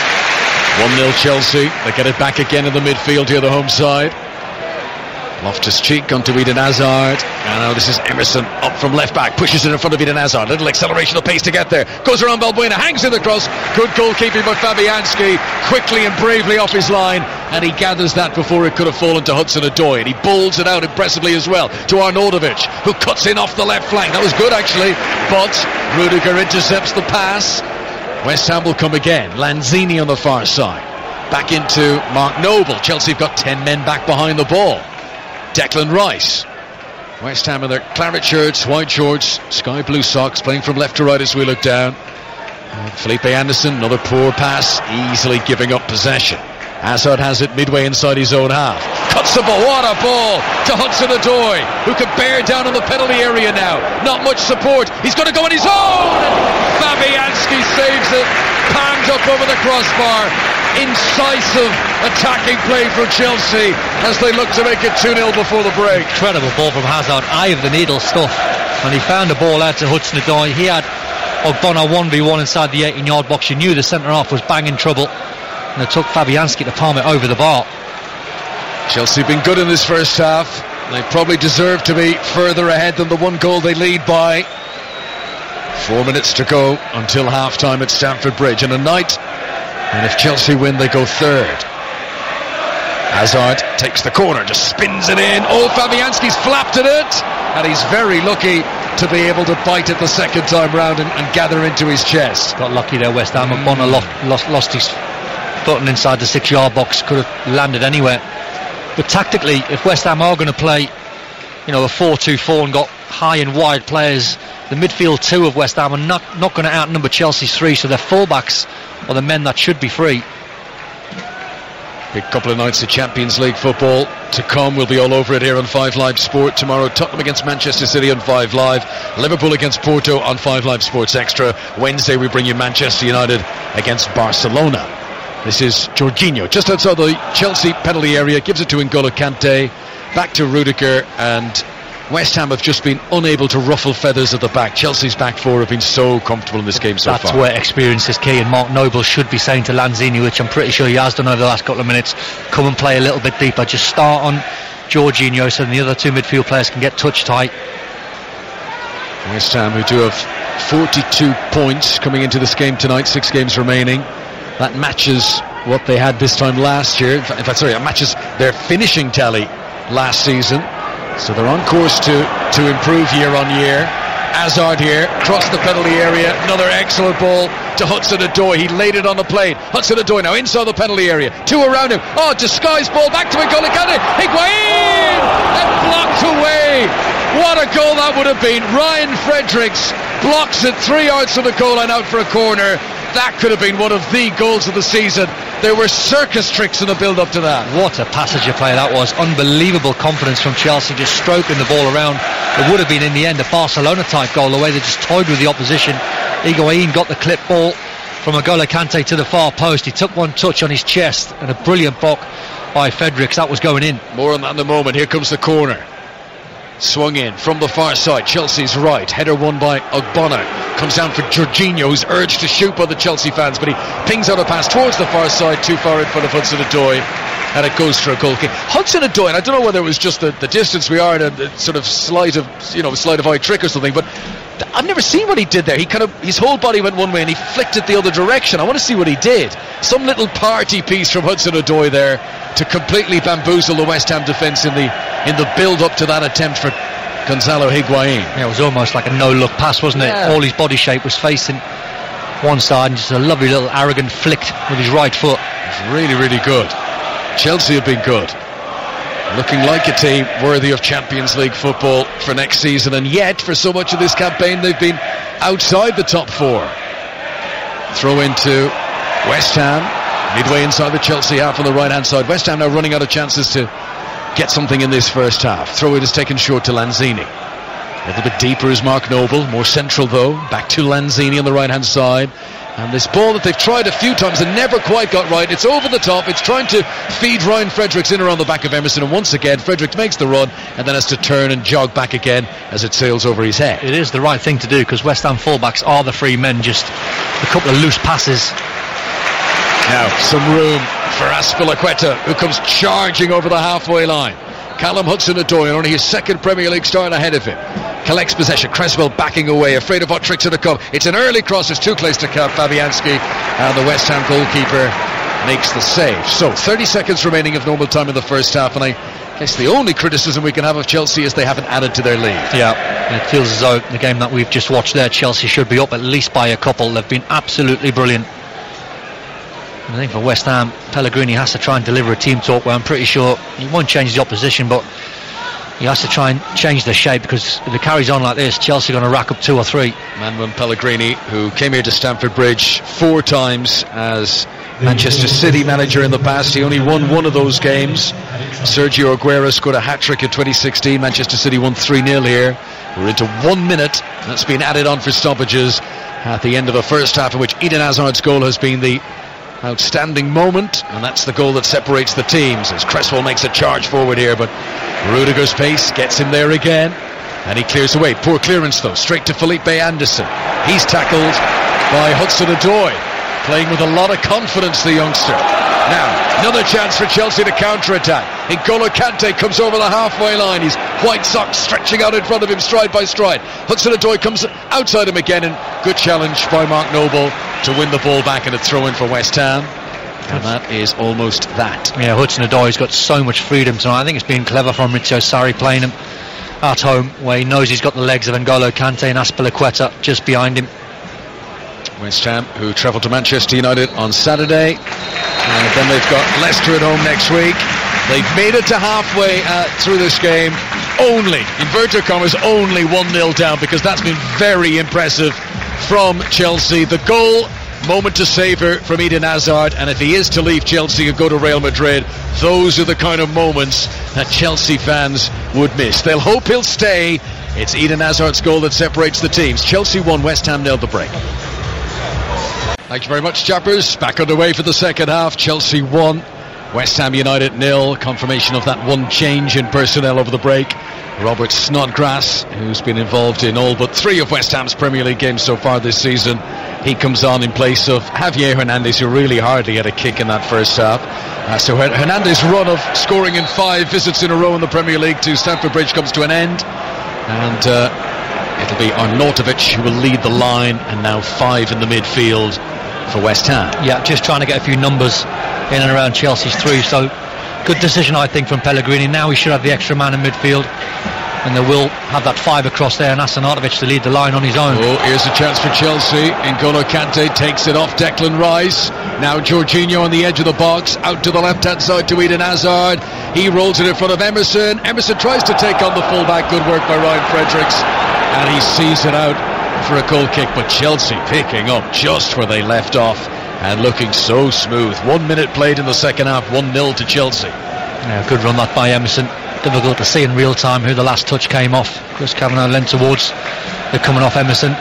one nil Chelsea. They get it back again in the midfield here, the home side. Loftus-Cheek onto Eden Hazard, and now this is Emerson up from left back, pushes it in front of Eden Hazard, little acceleration of pace to get there, goes around Balbuena, hangs in the cross, good goalkeeping by Fabianski, quickly and bravely off his line, and he gathers that before it could have fallen to Hudson-Odoi, and he bowls it out impressively as well to Arnautovic, who cuts in off the left flank. That was good actually, but Rudiger intercepts the pass. West Ham will come again. Lanzini on the far side, back into Mark Noble. Chelsea have got ten men back behind the ball. Declan Rice. West Ham in their claret shirts, white shorts, sky blue socks, playing from left to right as we look down. And Felipe Anderson, another poor pass, easily giving up possession. Hazard has it midway inside his own half. Cuts the ball, what a ball to Hudson-Odoi, who can bear down on the penalty area now. Not much support, he's going to go on his own! And Fabianski saves it, palmed up over the crossbar. Incisive attacking play from Chelsea as they look to make it two nil before the break. Incredible ball from Hazard, eye of the needle stuff, and he found the ball out to Hudson-Odoi. He had Ogbonna one v one inside the eighteen yard box. You knew the centre half was banging trouble, and it took Fabianski to palm it over the bar. Chelsea have been good in this first half. They probably deserve to be further ahead than the one goal they lead by. Four minutes to go until half time at Stamford Bridge, and a night, and if Chelsea win they go third. Hazard takes the corner, just spins it in. Oh, Fabianski's flapped at it, and he's very lucky to be able to bite it the second time round and, and gather into his chest. Got lucky there, West Ham. Mm. Bonner lost, lost, lost his button inside the six-yard box. Could have landed anywhere. But tactically, if West Ham are going to play, you know, a four two four and got high and wide players, the midfield two of West Ham are not, not going to outnumber Chelsea's three, so their fullbacks are the men that should be free. Big couple of nights of Champions League football to come. We'll be all over it here on five Live Sport. Tomorrow, Tottenham against Manchester City on five Live. Liverpool against Porto on five Live Sports Extra. Wednesday, we bring you Manchester United against Barcelona. This is Jorginho, just outside the Chelsea penalty area. Gives it to N'Golo Kante. Back to Rudiger, and West Ham have just been unable to ruffle feathers at the back. Chelsea's back four have been so comfortable in this game so That's far. That's where experience is key, and Mark Noble should be saying to Lanzini, which I'm pretty sure he has done over the last couple of minutes, come and play a little bit deeper. Just start on Jorginho so the other two midfield players can get touch tight. West Ham, who do have forty-two points coming into this game tonight, six games remaining. That matches what they had this time last year. In fact, sorry, it matches their finishing tally last season. So they're on course to, to improve year on year. Hazard here, across the penalty area, another excellent ball to Hudson-Odoi. He laid it on the plate. Hudson-Odoi now inside the penalty area, two around him. Oh, disguised ball back to N'Golo Kante. Higuain, and blocked away. What a goal that would have been. Ryan Fredericks blocks it three yards from the goal line out for a corner. That could have been one of the goals of the season. There were circus tricks in the build-up to that. What a passage of play that was. Unbelievable confidence from Chelsea, just stroking the ball around. It would have been, in the end, a Barcelona-type goal, the way they just toyed with the opposition. Higuain got the clip ball from N'Golo Kante to the far post. He took one touch on his chest, and a brilliant block by Fredericks. That was going in. More on that in a moment. Here comes the corner. Swung in from the far side, Chelsea's right. Header won by Ogbonna. Comes down for Jorginho, who's urged to shoot by the Chelsea fans, but he pings out a pass towards the far side, too far in front of Hudson-Odoi, and it goes for a goal kick. Hudson-Odoi, and I don't know whether it was just the, the distance we are, and a, a sort of sleight of, you know, sleight of eye trick or something, but I've never seen what he did there. He kind of, his whole body went one way and he flicked it the other direction. I want to see what he did. Some little party piece from Hudson-Odoi there to completely bamboozle the West Ham defence in the in the build-up to that attempt for Gonzalo Higuain. Yeah, it was almost like a no-look pass, wasn't it? Yeah. All his body shape was facing one side, and just a lovely little arrogant flick with his right foot. It's really, really good. Chelsea have been good. Looking like a team worthy of Champions League football for next season, and yet for so much of this campaign they've been outside the top four. Throw into West Ham, midway inside the Chelsea half on the right hand side. West Ham now running out of chances to get something in this first half. Throw it is taken short to Lanzini. A little bit deeper is Mark Noble, more central though. Back to Lanzini on the right hand side. And this ball that they've tried a few times and never quite got right, it's over the top, it's trying to feed Ryan Fredericks in around the back of Emerson, and once again Fredericks makes the run and then has to turn and jog back again as it sails over his head. It is the right thing to do, because West Ham fullbacks are the free men. Just a couple of loose passes. Now some room for Azpilicueta, who comes charging over the halfway line. Callum Hudson-Odoi, only his second Premier League start ahead of him, collects possession. Cresswell backing away, afraid of what tricks are to come. It's an early cross, it's too close to Fabianski, and the West Ham goalkeeper makes the save. So thirty seconds remaining of normal time in the first half, and I guess the only criticism we can have of Chelsea is they haven't added to their lead. Yeah, it feels as though the game that we've just watched there, Chelsea should be up at least by a couple. They've been absolutely brilliant. I think for West Ham, Pellegrini has to try and deliver a team talk where I'm pretty sure he won't change the opposition, but he has to try and change the shape, because if it carries on like this, Chelsea are going to rack up two or three. Manuel Pellegrini, who came here to Stamford Bridge four times as Manchester City manager in the past, he only won one of those games. Sergio Aguero scored a hat-trick in twenty sixteen. Manchester City won three nil here. We're into one minute. That's been added on for stoppages at the end of the first half, in which Eden Hazard's goal has been the outstanding moment, and that's the goal that separates the teams as Cresswell makes a charge forward here, but Rudiger's pace gets him there again, and he clears away. Poor clearance though, straight to Felipe Anderson. He's tackled by Hudson-Odoi, playing with a lot of confidence, the youngster. Now another chance for Chelsea to counter-attack. N'Golo Kante comes over the halfway line, his white socks stretching out in front of him stride by stride. Hudson-Odoi comes outside him again, and good challenge by Mark Noble to win the ball back, and a throw in for West Ham. and that is almost that. Yeah, Hudson-Odoi's got so much freedom tonight. I think it's been clever from Maurizio Sarri playing him at home, where he knows he's got the legs of N'Golo Kante and Azpilicueta just behind him. West Ham, who travel to Manchester United on Saturday, and then they've got Leicester at home next week. They've made it to halfway uh, through this game, only, inverted commas, only one nil down, because that's been very impressive from Chelsea. The goal, moment to savour from Eden Hazard, and if he is to leave Chelsea and go to Real Madrid, those are the kind of moments that Chelsea fans would miss. They'll hope he'll stay. It's Eden Hazard's goal that separates the teams. Chelsea won, West Ham nil the break. Thank you very much, chappers. Back underway for the second half. Chelsea won, West Ham United nil. Confirmation of that one change in personnel over the break. Robert Snodgrass, who's been involved in all but three of West Ham's Premier League games so far this season, he comes on in place of Javier Hernandez, who really hardly had a kick in that first half. Uh, so Hernandez's run of scoring in five visits in a row in the Premier League to Stamford Bridge comes to an end, and uh, it'll be Arnautovic who will lead the line, and now five in the midfield for West Ham. Yeah, just trying to get a few numbers in and around Chelsea's through. So good decision, I think, from Pellegrini. Now he should have the extra man in midfield, and they will have that five across there, and Arnautovic to lead the line on his own. Oh, here's a chance for Chelsea. N'Golo Kante takes it off Declan Rice. Now Jorginho on the edge of the box, out to the left hand side to Eden Hazard. He rolls it in front of Emerson. Emerson tries to take on the fullback. Good work by Ryan Fredericks, and he sees it out for a goal kick. But Chelsea picking up just where they left off and looking so smooth. One minute played in the second half, one nil to Chelsea. Yeah, good run that by Emerson. Difficult to see in real time who the last touch came off. Chris Kavanagh leant towards the coming off Emerson.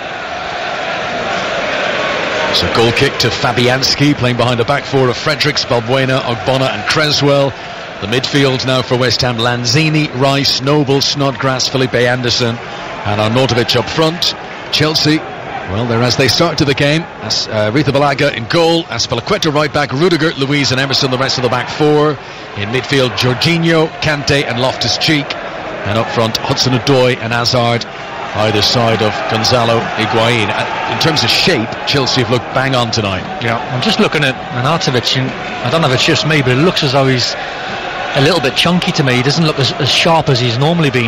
It's a goal kick to Fabianski, playing behind a back four of Fredericks, Balbuena, Ogbonna and Creswell. The midfield now for West Ham: Lanzini, Rice, Noble, Snodgrass, Felipe Anderson and Arnautovic up front. Chelsea, well, they're as they started the game. As uh, Rita Balaga in goal, Azpilicueta right back, Rudiger, Luiz and Emerson the rest of the back four. In midfield, Jorginho, Kante and Loftus-Cheek, and up front Hudson-Odoi and Hazard either side of Gonzalo Higuain. Uh, in terms of shape, Chelsea have looked bang on tonight. Yeah, I'm just looking at Arnautovic, and I don't know if it's just me, but it looks as though he's a little bit chunky to me. He doesn't look as, as sharp as he's normally been.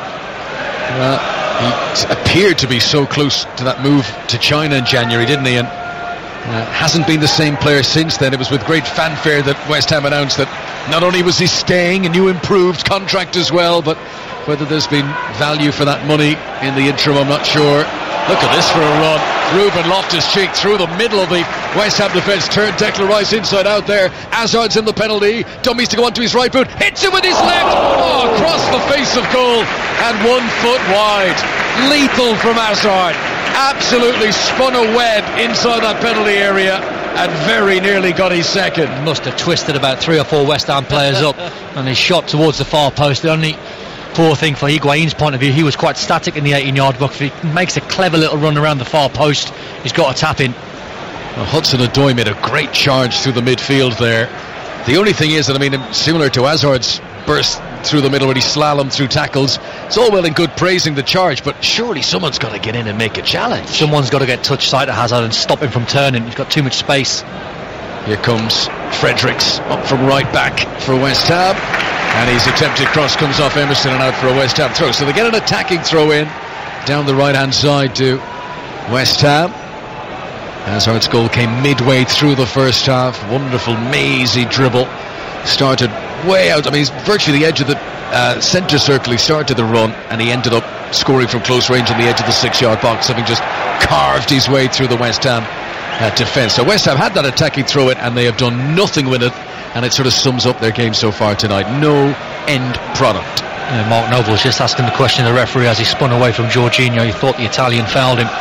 Well, he appeared to be so close to that move to China in January, didn't he? And uh, hasn't been the same player since then. It was with great fanfare that West Ham announced that not only was he staying, a new improved contract as well, but whether there's been value for that money in the interim, I'm not sure. Look at this for a run. Ruben Loftus-Cheek through the middle of the West Ham defence, turned Declan Rice inside out there. Hazard's in the penalty, dummies to go onto his right boot, hits it with his left, oh, across the face of goal and one foot wide. Lethal from Hazard, absolutely spun a web inside that penalty area and very nearly got his second. Must have twisted about three or four West Ham players up, and he shot towards the far post. The only poor thing for Higuain's point of view, he was quite static in the eighteen yard box. If he makes a clever little run around the far post, he's got a tap in. Well, Hudson-Odoi made a great charge through the midfield there. The only thing is that, I mean, similar to Hazard's burst through the middle when he slalomed through tackles, it's all well and good praising the charge, but surely someone's got to get in and make a challenge. Someone's got to get touch sight of Hazard and stop him from turning. He's got too much space. Here comes Fredericks up from right back for West Ham, and his attempted cross comes off Emerson and out for a West Ham throw. So they get an attacking throw in down the right hand side to West Ham. Hazard's goal came midway through the first half. Wonderful mazy dribble, started way out, I mean he's virtually the edge of the uh, centre circle. He started the run and he ended up scoring from close range on the edge of the six yard box, having just carved his way through the West Ham uh, defence. So West Ham had that attacking throw it and they have done nothing with it, and it sort of sums up their game so far tonight. No end product. Yeah, Mark Noble was just asking the question of the referee as he spun away from Jorginho. He thought the Italian fouled him.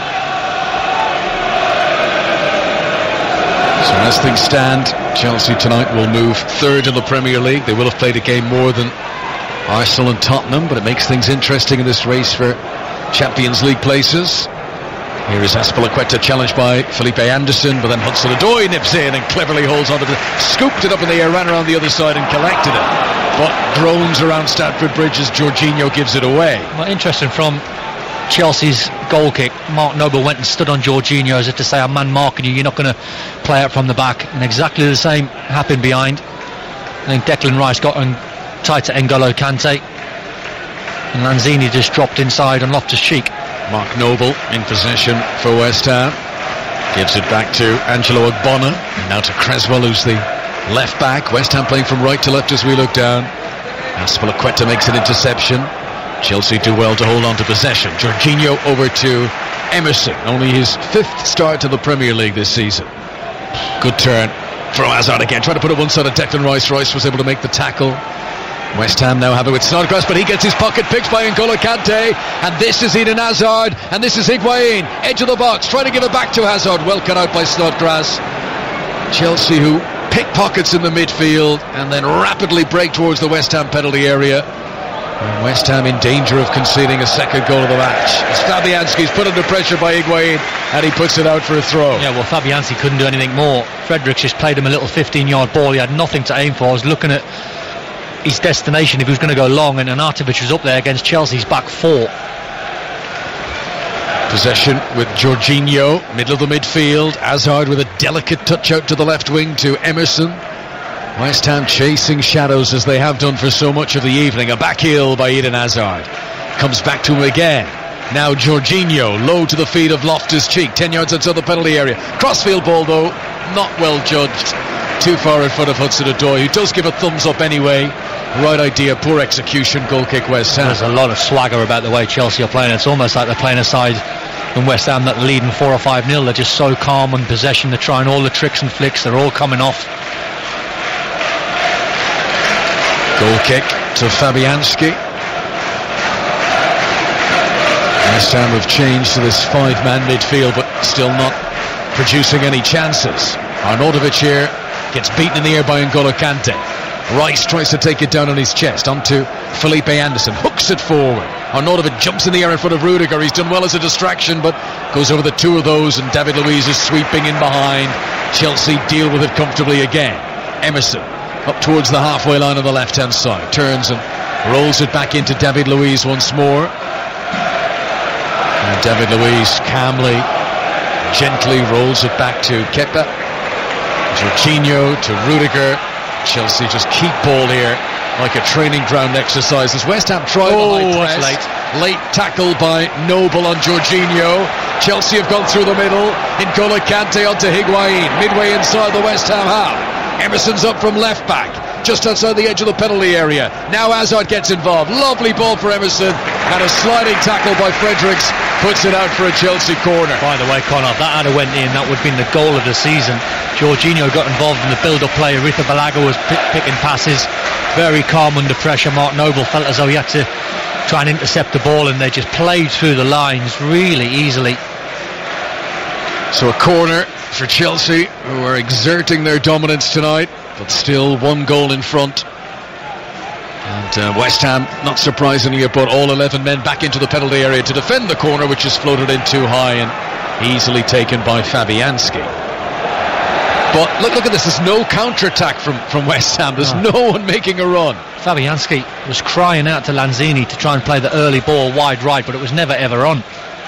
So as things stand, Chelsea tonight will move third in the Premier League. They will have played a game more than Arsenal and Tottenham, but it makes things interesting in this race for Champions League places. Here is Azpilicueta challenged by Felipe Anderson, but then Hudson-Odoi nips in and cleverly holds onto it, scooped it up in the air, ran around the other side and collected it. But groans around Stamford Bridge as Jorginho gives it away. Well, interesting from Chelsea's goal kick, Mark Noble went and stood on Jorginho as if to say, I'm man marking you, you're not going to play it from the back. And exactly the same happened behind. I think Declan Rice got on tight to N'Golo Kante, and Lanzini just dropped inside on Loftus-Cheek. Mark Noble in possession for West Ham, gives it back to Angelo Ogbonna, and now to Creswell, who's the left back. West Ham playing from right to left as we look down. Azpilicueta makes an interception. Chelsea do well to hold on to possession. Jorginho over to Emerson, only his fifth start to the Premier League this season. Good turn for Hazard again, trying to put it one side of Declan Rice. Rice was able to make the tackle. West Ham now have it with Snodgrass, but he gets his pocket picked by N'Golo Kante, and this is Eden Hazard, and this is Higuain, edge of the box, trying to give it back to Hazard. Well cut out by Snodgrass. Chelsea, who pick pockets in the midfield and then rapidly break towards the West Ham penalty area. And West Ham in danger of conceding a second goal of the match. As Fabianski's put under pressure by Higuain, and he puts it out for a throw. Yeah, well, Fabianski couldn't do anything more. Fredericks just played him a little fifteen-yard ball. He had nothing to aim for. I was looking at his destination if he was going to go long, and Arnautovic was up there against Chelsea's back four. Possession with Jorginho, middle of the midfield. Hazard with a delicate touch out to the left wing to Emerson. West Ham chasing shadows as they have done for so much of the evening. A back heel by Eden Hazard. Comes back to him again. Now Jorginho, low to the feet of Loftus-Cheek, ten yards outside the penalty area. Crossfield ball though, not well judged. Too far in front of Hudson-Odoi, who does give a thumbs up anyway. Right idea, poor execution, goal kick West Ham. There's a lot of swagger about the way Chelsea are playing. It's almost like they're playing a side in West Ham that are leading four or five nil. They're just so calm in possession. They're trying all the tricks and flicks. They're all coming off. Goal kick to Fabianski. West Ham have changed to this five-man midfield, but still not producing any chances. Arnautovic here gets beaten in the air by N'Golo Kante. Rice tries to take it down on his chest onto Felipe Anderson, hooks it forward. Arnautovic jumps in the air in front of Rudiger. He's done well as a distraction, but goes over the two of those, and David Luiz is sweeping in behind. Chelsea deal with it comfortably again. Emerson up towards the halfway line on the left hand side, turns and rolls it back into David Luiz once more. And David Luiz calmly, gently rolls it back to Kepa. Jorginho to Rudiger. Chelsea just keep ball here like a training ground exercise as West Ham try oh, the high press. Late. Late tackle by Noble on Jorginho. Chelsea have gone through the middle. N'Golo Kante onto Higuain, midway inside the West Ham half. Emerson's up from left back, just outside the edge of the penalty area. Now Hazard gets involved. Lovely ball for Emerson, and a sliding tackle by Fredericks puts it out for a Chelsea corner. By the way, Connor, if that had went in, that would have been the goal of the season. Jorginho got involved in the build-up play. Aritha Balaga was pick, picking passes, very calm under pressure. Mark Noble felt as though he had to try and intercept the ball, and they just played through the lines really easily. So a corner for Chelsea, who are exerting their dominance tonight, but still one goal in front. And uh, West Ham, not surprisingly, have brought all eleven men back into the penalty area to defend the corner, which is floated in too high and easily taken by Fabianski. But look, look at this, there's no counter-attack from, from West Ham. There's no. no one making a run. Fabianski was crying out to Lanzini to try and play the early ball wide right, but it was never ever on.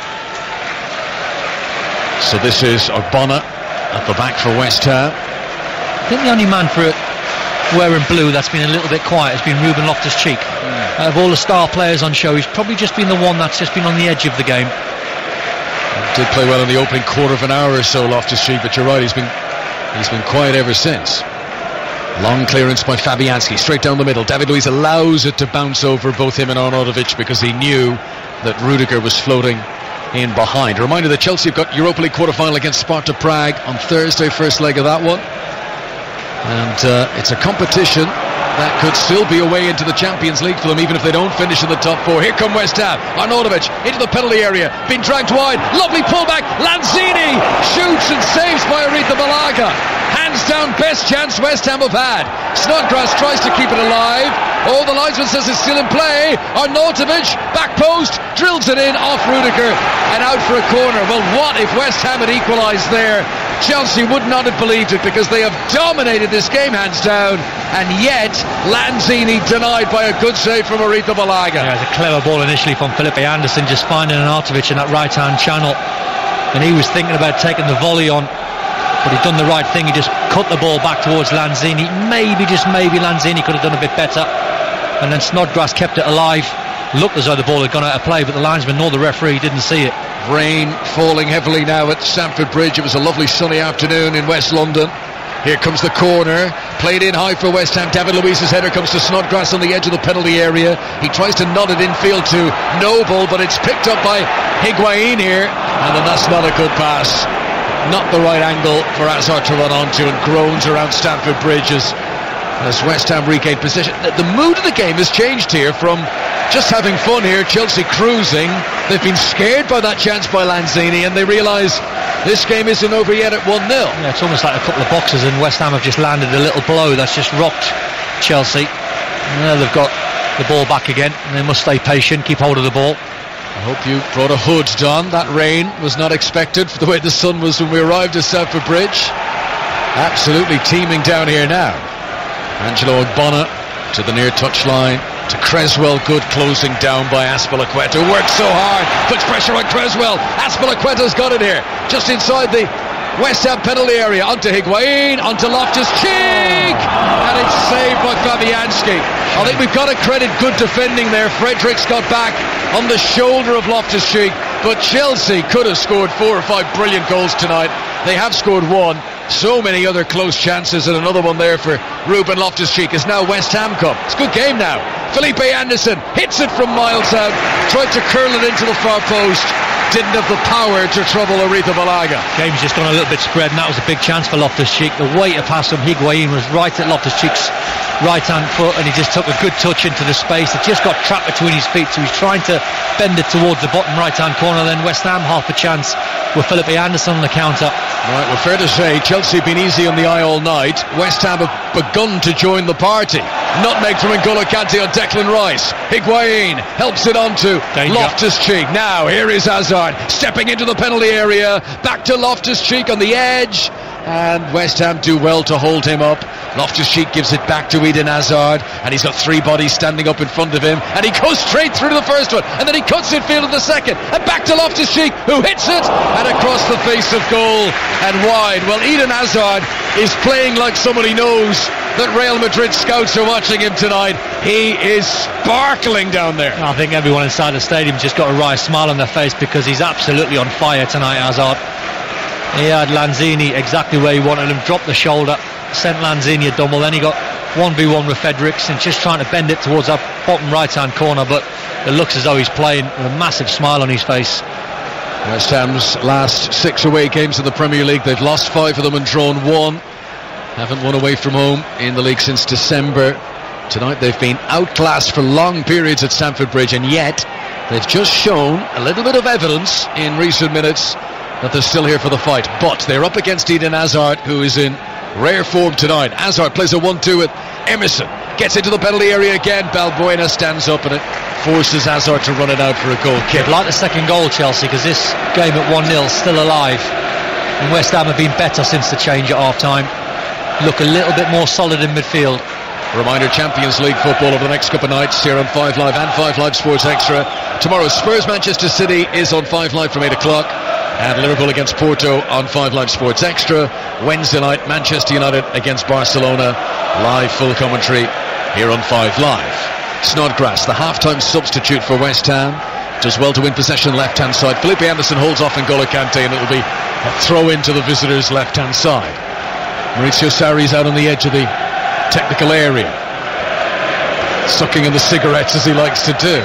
So this is Ogbonna at the back for West Ham. I think the only man for it wearing blue that's been a little bit quiet has been Ruben Loftus-Cheek. Mm. Out of all the star players on show, he's probably just been the one that's just been on the edge of the game. He did play well in the opening quarter of an hour or so, Loftus-Cheek, but you're right, he's been he's been quiet ever since. Long clearance by Fabianski, straight down the middle. David Luiz allows it to bounce over both him and Arnautovic because he knew that Rudiger was floating in behind. A reminder that Chelsea have got Europa League quarter-final against Sparta Prague on Thursday, first leg of that one. And uh, it's a competition that could still be a way into the Champions League for them, even if they don't finish in the top four. Here come West Ham. Arnautovic into the penalty area, being dragged wide. Lovely pullback. Lanzini shoots and saves by Aritha Balaga. Hands down, best chance West Ham have had. Snodgrass tries to keep it alive. Oh, the linesman says it's still in play. Arnautovic, back post, drills it in off Rudiger and out for a corner. Well, what if West Ham had equalised there? Chelsea would not have believed it, because they have dominated this game hands down, and yet Lanzini denied by a good save from Aretha Balaga. Yeah, it was a clever ball initially from Felipe Anderson, just finding Arnautovic in that right hand channel, and he was thinking about taking the volley on, but he'd done the right thing. He just cut the ball back towards Lanzini. Maybe, just maybe, Lanzini could have done a bit better, and then Snodgrass kept it alive. Looked as though the ball had gone out of play, but the linesman nor the referee didn't see it. Rain falling heavily now at Stamford Bridge. It was a lovely sunny afternoon in West London. Here comes the corner, played in high for West Ham. David Luiz's header comes to Snodgrass on the edge of the penalty area. He tries to nod it infield to Noble, but it's picked up by Higuain here, and then that's not a good pass. Not the right angle for Hazard to run onto, and groans around Stamford Bridge as, as West Ham regain position. The mood of the game has changed here from just having fun here, Chelsea cruising. They've been scared by that chance by Lanzini, and they realise this game isn't over yet at one nil. Yeah, it's almost like a couple of boxes, and West Ham have just landed a little blow that's just rocked Chelsea. Now they've got the ball back again, and they must stay patient, keep hold of the ball. I hope you brought a hood, Don. That rain was not expected for the way the sun was when we arrived at Stamford Bridge. Absolutely teeming down here now. Angelo Ogbonna to the near touchline, to Creswell. Good closing down by Azpilicueta, who works so hard, puts pressure on Creswell. Azpilicueta's got it here, just inside the West Ham penalty area, onto Higuain, onto Loftus-Cheek, and it's saved by Fabianski. I think we've got to credit good defending there. Fredericks got back on the shoulder of Loftus-Cheek, but Chelsea could have scored four or five brilliant goals tonight. They have scored one. So many other close chances, and another one there for Ruben Loftus-Cheek as now West Ham come. It's a good game now. Felipe Anderson hits it from miles out, tried to curl it into the far post, didn't have the power to trouble Aretha Balaga. Game's just gone a little bit spread, and that was a big chance for Loftus-Cheek. The weighted pass from Higuain was right at Loftus-Cheek's right hand foot, and he just took a good touch into the space. It just got trapped between his feet, so he's trying to bend it towards the bottom right hand corner. Then West Ham half a chance with Felipe Anderson on the counter. Right, well, fair to say Chelsea have been easy on the eye all night. West Ham have begun to join the party. Nutmeg from N'Golo Kante on Declan Rice. Higuain helps it on to Loftus-Cheek. Now here is Hazard stepping into the penalty area, back to Loftus-Cheek on the edge, and West Ham do well to hold him up. Loftus-Cheek gives it back to Eden Hazard, and he's got three bodies standing up in front of him, and he goes straight through to the first one, and then he cuts infield in the second, and back to Loftus-Cheek, who hits it, and across the face of goal and wide. Well, Eden Hazard is playing like somebody knows that Real Madrid scouts are watching him tonight. He is sparkling down there. I think everyone inside the stadium just got a wry smile on their face, because he's absolutely on fire tonight, Hazard. He had Lanzini exactly where he wanted him, dropped the shoulder, sent Lanzini a double, then he got one v one with Fredericks and just trying to bend it towards that bottom right hand corner, but it looks as though he's playing with a massive smile on his face. West Ham's last six away games in the Premier League, they've lost five of them and drawn one. Haven't won away from home in the league since December. Tonight they've been outclassed for long periods at Stamford Bridge, and yet they've just shown a little bit of evidence in recent minutes that they're still here for the fight. But they're up against Eden Hazard, who is in rare form tonight. Hazard plays a one two with Emerson, gets into the penalty area again. Balbuena stands up, and it forces Hazard to run it out for a goal kick. Like the second goal, Chelsea, because this game at one nil still alive, and West Ham have been better since the change at half time. Look a little bit more solid in midfield. Reminder, Champions League football over the next couple of nights here on five live and five live Sports Extra. Tomorrow Spurs Manchester City is on five live from eight o'clock, and Liverpool against Porto on five live Sports Extra. Wednesday night Manchester United against Barcelona, live full commentary here on five live. Snodgrass, the half-time substitute for West Ham, does well to win possession left hand side. Felipe Anderson holds off N'Golo Kante, and it will be a throw into the visitors left hand side. Maurizio Sarri's out on the edge of the technical area, sucking in the cigarettes as he likes to do.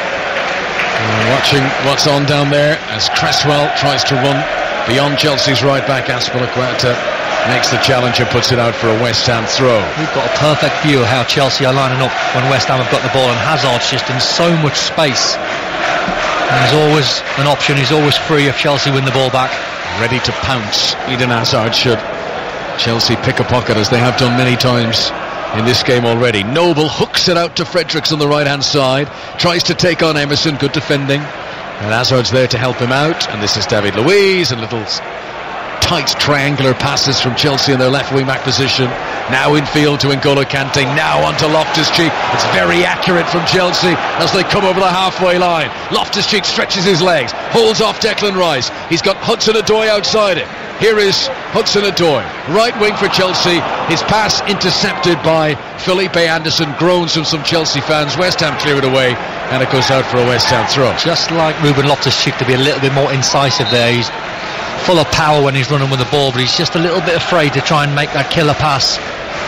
And watching what's on down there as Cresswell tries to run beyond Chelsea's right back. Azpilicueta makes the challenge and puts it out for a West Ham throw. We've got a perfect view of how Chelsea are lining up when West Ham have got the ball, and Hazard's just in so much space. And there's always an option, he's always free if Chelsea win the ball back. Ready to pounce, Eden Hazard, should Chelsea pick a pocket, as they have done many times in this game already. Noble hooks it out to Fredericks on the right hand side, tries to take on Emerson, good defending, and Hazard's there to help him out, and this is David Luiz, and little tight triangular passes from Chelsea in their left wing back position. Now in field to N'Golo Kante, now onto Loftus-Cheek. It's very accurate from Chelsea as they come over the halfway line. Loftus-Cheek stretches his legs, holds off Declan Rice. He's got Hudson-Odoi outside him. Here is Hudson-Odoi, right wing for Chelsea. His pass intercepted by Felipe Anderson. Groans from some Chelsea fans. West Ham clear it away, and it goes out for a West Ham throw. Just like Ruben Loftus-Cheek to be a little bit more incisive there. He's full of power when he's running with the ball, but he's just a little bit afraid to try and make that killer pass.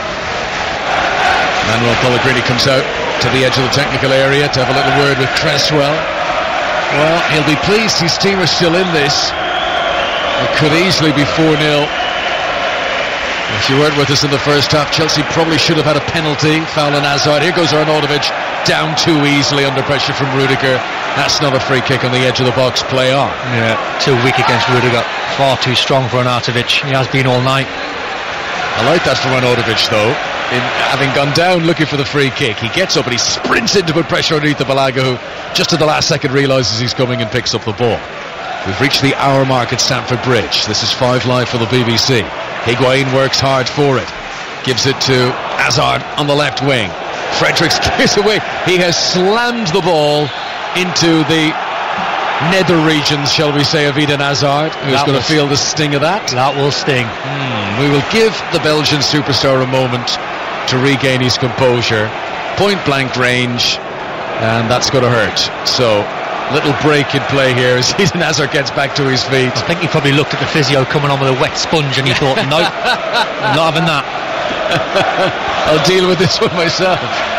Manuel Pellegrini comes out to the edge of the technical area to have a little word with Cresswell. Well, he'll be pleased his team are still in this. It could easily be four nil. If you weren't with us in the first half, Chelsea probably should have had a penalty. Foul on Hazard. Here goes Arnautovic, down too easily under pressure from Rudiger. That's not a free kick on the edge of the box. Play on. Yeah, too weak against Rudiger. Far too strong for Arnautovic. He has been all night. I like that from Arnautovic, though. In having gone down looking for the free kick, he gets up and he sprints in to put pressure underneath the Balaga, who just at the last second realises he's coming and picks up the ball. We've reached the hour mark at Stamford Bridge. This is Five Live for the B B C. Higuain works hard for it. Gives it to Hazard on the left wing. Fredericks clears away. He has slammed the ball into the nether regions, shall we say, of Eden Hazard, who's going to feel the sting of that. That will sting. Mm, we will give the Belgian superstar a moment to regain his composure. Point blank range, and that's going to hurt. So, little break in play here as Eden Hazard gets back to his feet. I think he probably looked at the physio coming on with a wet sponge and he thought, nope, not having that. I'll deal with this one myself.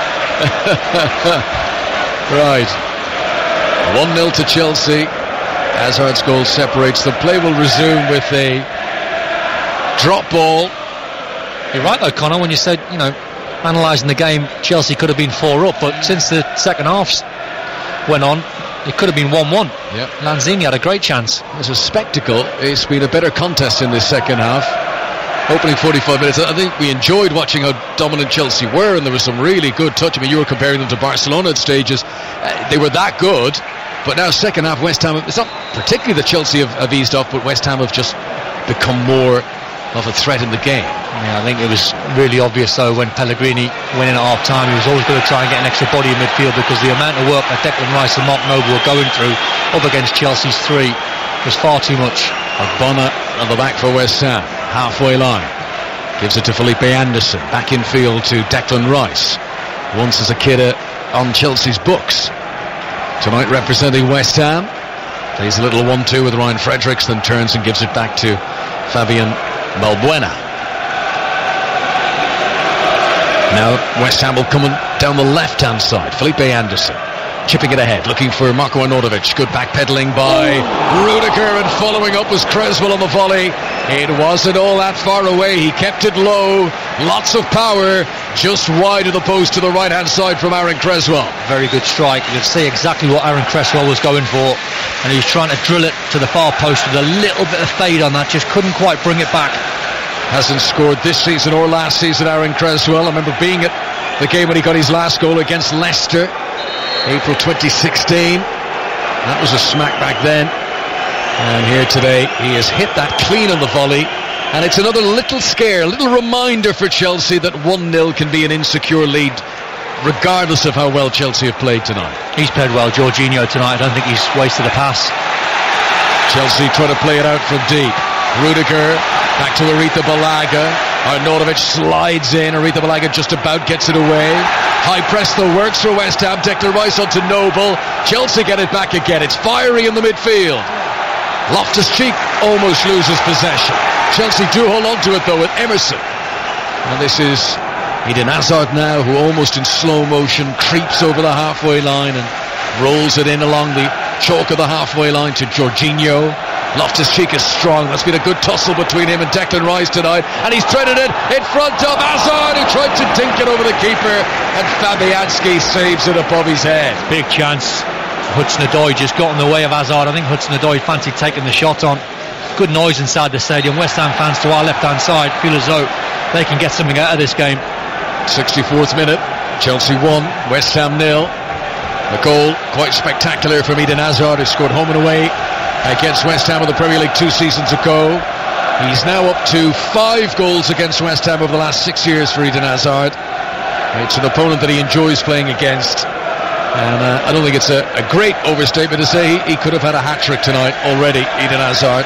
Right. one nil to Chelsea. Hazard's goal separates them. Play will resume with a drop ball. You're right though, Connor, when you said, you know, analysing the game, Chelsea could have been four up, but since the second half went on, it could have been one one. Yep. Lanzini had a great chance. As a spectacle, it's been a better contest in this second half. Opening forty-five minutes, I think we enjoyed watching how dominant Chelsea were, and there was some really good touch. I mean, you were comparing them to Barcelona at stages. Uh, they were that good, but now second half, West Ham, it's not particularly that Chelsea have, have eased off, but West Ham have just become more of a threat in the game. Yeah, I think it was really obvious though when Pellegrini went in at half time. He was always going to try and get an extra body in midfield because the amount of work that Declan Rice and Mark Noble were going through up against Chelsea's three was far too much. Ogbonna on the back for West Ham, halfway line, gives it to Felipe Anderson, back in field to Declan Rice, once as a kid uh, on Chelsea's books, tonight representing West Ham. Plays a little one two with Ryan Fredericks, then turns and gives it back to Fabian Balbuena. Now West Ham will come down the left-hand side. Felipe Anderson chipping it ahead, looking for Marco Arnautovic. Good backpedaling by Rudiger, and following up was Cresswell on the volley. It wasn't all that far away. He kept it low. Lots of power. Just wide of the post to the right-hand side from Aaron Cresswell. Very good strike. You could see exactly what Aaron Cresswell was going for, and he was trying to drill it to the far post with a little bit of fade on that. Just couldn't quite bring it back. Hasn't scored this season or last season, Aaron Cresswell. I remember being at the game when he got his last goal against Leicester, April twenty sixteen. That was a smack back then. And here today, he has hit that clean on the volley. And it's another little scare, a little reminder for Chelsea that one nil can be an insecure lead, regardless of how well Chelsea have played tonight. He's played well, Jorginho, tonight. I don't think he's wasted a pass. Chelsea try to play it out from deep. Rudiger back to Aretha Balaga. Arnautovic slides in. Aretha Balaga just about gets it away. High press though works for West Ham. Declan Rice onto Noble. Chelsea get it back again. It's fiery in the midfield. Loftus-Cheek almost loses possession. Chelsea do hold on to it though with Emerson. And this is Eden Hazard now, who almost in slow motion creeps over the halfway line and rolls it in along the chalk of the halfway line to Jorginho. Loftus-Cheek is strong. That's been a good tussle between him and Declan Rice tonight, and he's threaded it in front of Hazard, who tried to dink it over the keeper, and Fabianski saves it above his head. Big chance. Hudson-Odoi just got in the way of Hazard. I think Hudson-Odoi fancied taking the shot on. Good noise inside the stadium. West Ham fans to our left-hand side feel as though they can get something out of this game. sixty-fourth minute, Chelsea one, West Ham nil. A goal quite spectacular from Eden Hazard, who scored home and away against West Ham in the Premier League two seasons ago. He's now up to five goals against West Ham over the last six years for Eden Hazard. It's an opponent that he enjoys playing against. And uh, I don't think it's a, a great overstatement to say he, he could have had a hat-trick tonight already, Eden Hazard.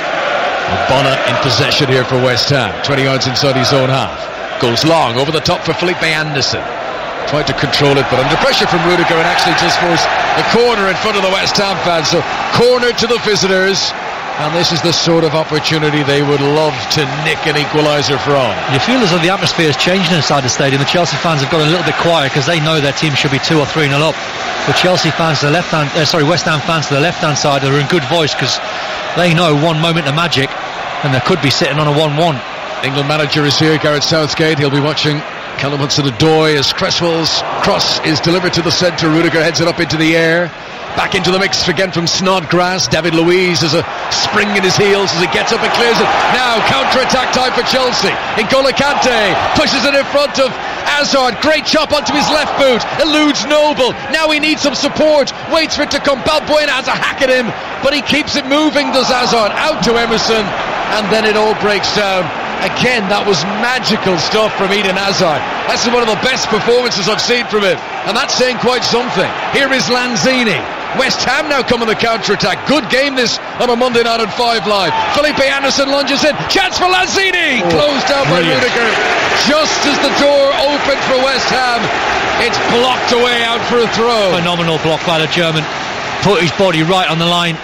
Bonner in possession here for West Ham. twenty yards inside his own half. Goes long, over the top for Felipe Anderson. Tried to control it, but under pressure from Rudiger, and actually just forced a corner in front of the West Ham fans. So corner to the visitors. And this is the sort of opportunity they would love to nick an equaliser from. You feel as though the atmosphere has changed inside the stadium. The Chelsea fans have got a little bit quiet because they know their team should be two or three nil up. The Chelsea fans to the left hand, uh, sorry, West Ham fans to the left hand side are in good voice because they know one moment of magic and they could be sitting on a one one. England manager is here, Gareth Southgate. He'll be watching Callum Hudson-Odoi as Cresswell's cross is delivered to the centre. Rudiger heads it up into the air. Back into the mix again from Snodgrass. David Luiz has a spring in his heels as he gets up and clears it. Now counter-attack time for Chelsea. N'Golo Kante pushes it in front of Hazard. Great chop onto his left boot. Eludes Noble. Now he needs some support. Waits for it to come. Balbuena has a hack at him, but he keeps it moving, does Hazard. Out to Emerson, and then it all breaks down. Again, that was magical stuff from Eden Hazard. That's one of the best performances I've seen from him, and that's saying quite something. Here is Lanzini. West Ham now come on the counter-attack. Good game this on a Monday night at five Live. Felipe Anderson lunges in. Chance for Lanzini. Oh, closed down brilliant. by Rudiger. Just as the door opened for West Ham, it's blocked away out for a throw. Phenomenal block by the German. Put his body right on the line.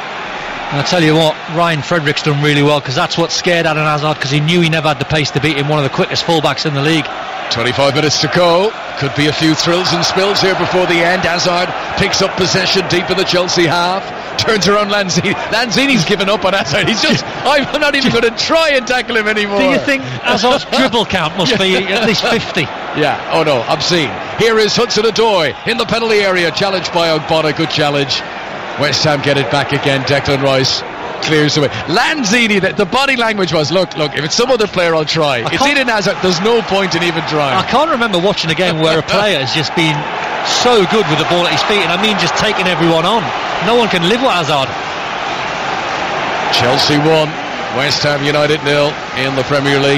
And I tell you what, Ryan Fredericks done really well because that's what scared Eden Hazard because he knew he never had the pace to beat him, one of the quickest fullbacks in the league. twenty-five minutes to go. Could be a few thrills and spills here before the end. Hazard picks up possession deep in the Chelsea half. Turns around Lanzini. Lanzini's given up on Hazard. He's just, I'm not even going to try and tackle him anymore. Do you think Hazard's dribble count must be at least fifty? Yeah, oh no, obscene. Here is Hudson-Odoi in the penalty area. Challenged by Ogbonna. Good challenge. West Ham get it back again. Declan Rice clears away. Lanzini, the, the body language was, look, look, if it's some other player, I'll try. I it's Eden Hazard, there's no point in even trying. I can't remember watching a game where a player has just been so good with the ball at his feet, and I mean just taking everyone on. No one can live with Hazard. Chelsea won, West Ham United nil in the Premier League.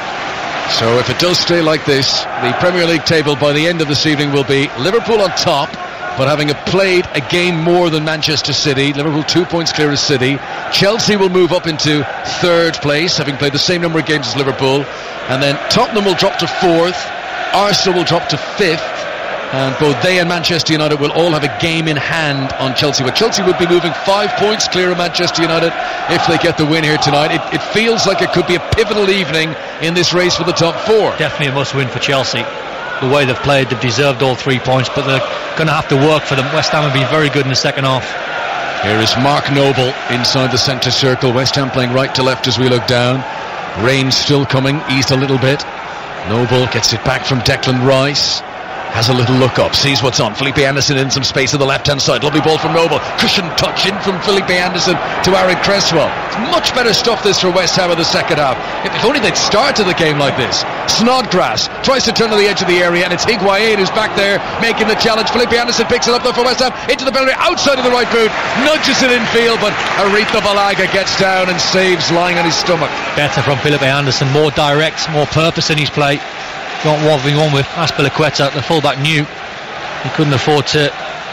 So if it does stay like this, the Premier League table by the end of this evening will be Liverpool on top, but having played a game more than Manchester City. Liverpool two points clear of City. Chelsea will move up into third place, having played the same number of games as Liverpool, and then Tottenham will drop to fourth, Arsenal will drop to fifth, and both they and Manchester United will all have a game in hand on Chelsea. But Chelsea would be moving five points clear of Manchester United if they get the win here tonight. It, it feels like it could be a pivotal evening in this race for the top four. Definitely a must win for Chelsea. The way they've played, they've deserved all three points, but they're going to have to work for them. West Ham have been very good in the second half. Here is Mark Noble inside the centre circle. West Ham playing right to left as we look down. Rain still coming, eased a little bit. Noble gets it back from Declan Rice. Has a little look up, sees what's on. Felipe Anderson in some space on the left-hand side. Lovely ball from Noble. Cushion touch in from Felipe Anderson to Aaron Cresswell. It's much better stuff this for West Ham in the second half. If, if only they'd started the game like this. Snodgrass tries to turn to the edge of the area, and it's Higuain who's back there making the challenge. Felipe Anderson picks it up though for West Ham into the penalty, outside of the right boot, nudges it in field, but Aretha Balaga gets down and saves lying on his stomach. Better from Felipe Anderson, more direct, more purpose in his play. Not wobbling on with Azpilicueta. The fullback knew he couldn't afford to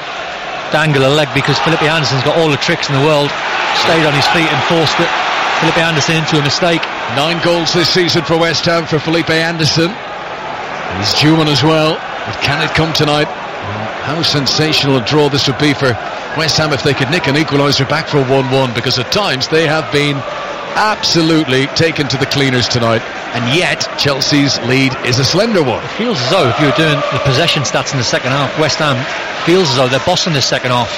dangle a leg because Felipe Anderson's got all the tricks in the world. Stayed on his feet and forced it. Felipe Anderson into a mistake. Nine goals this season for West Ham for Felipe Anderson. He's due one as well, but can it come tonight? How sensational a draw this would be for West Ham if they could nick an equaliser back for one one, because at times they have been absolutely taken to the cleaners tonight, and yet Chelsea's lead is a slender one. It feels as though if you were doing the possession stats in the second half, West Ham feels as though they're bossing this second half.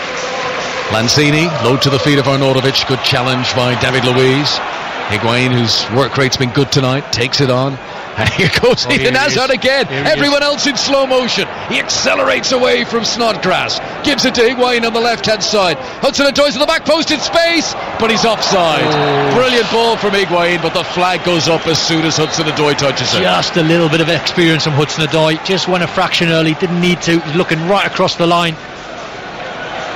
Lanzini, low to the feet of Arnautovic. Good challenge by David Luiz. Higuain, whose work rate's been good tonight, takes it on. And here goes oh, Eden Hazard again. Everyone is. else in slow motion. He accelerates away from Snodgrass. Gives it to Higuain on the left-hand side. Hudson-Odoi to the back post in space, but he's offside. Oh. Brilliant ball from Higuain, but the flag goes up as soon as Hudson-Odoi touches it. Just a little bit of experience from Hudson-Odoi. Just went a fraction early. Didn't need to. He's looking right across the line.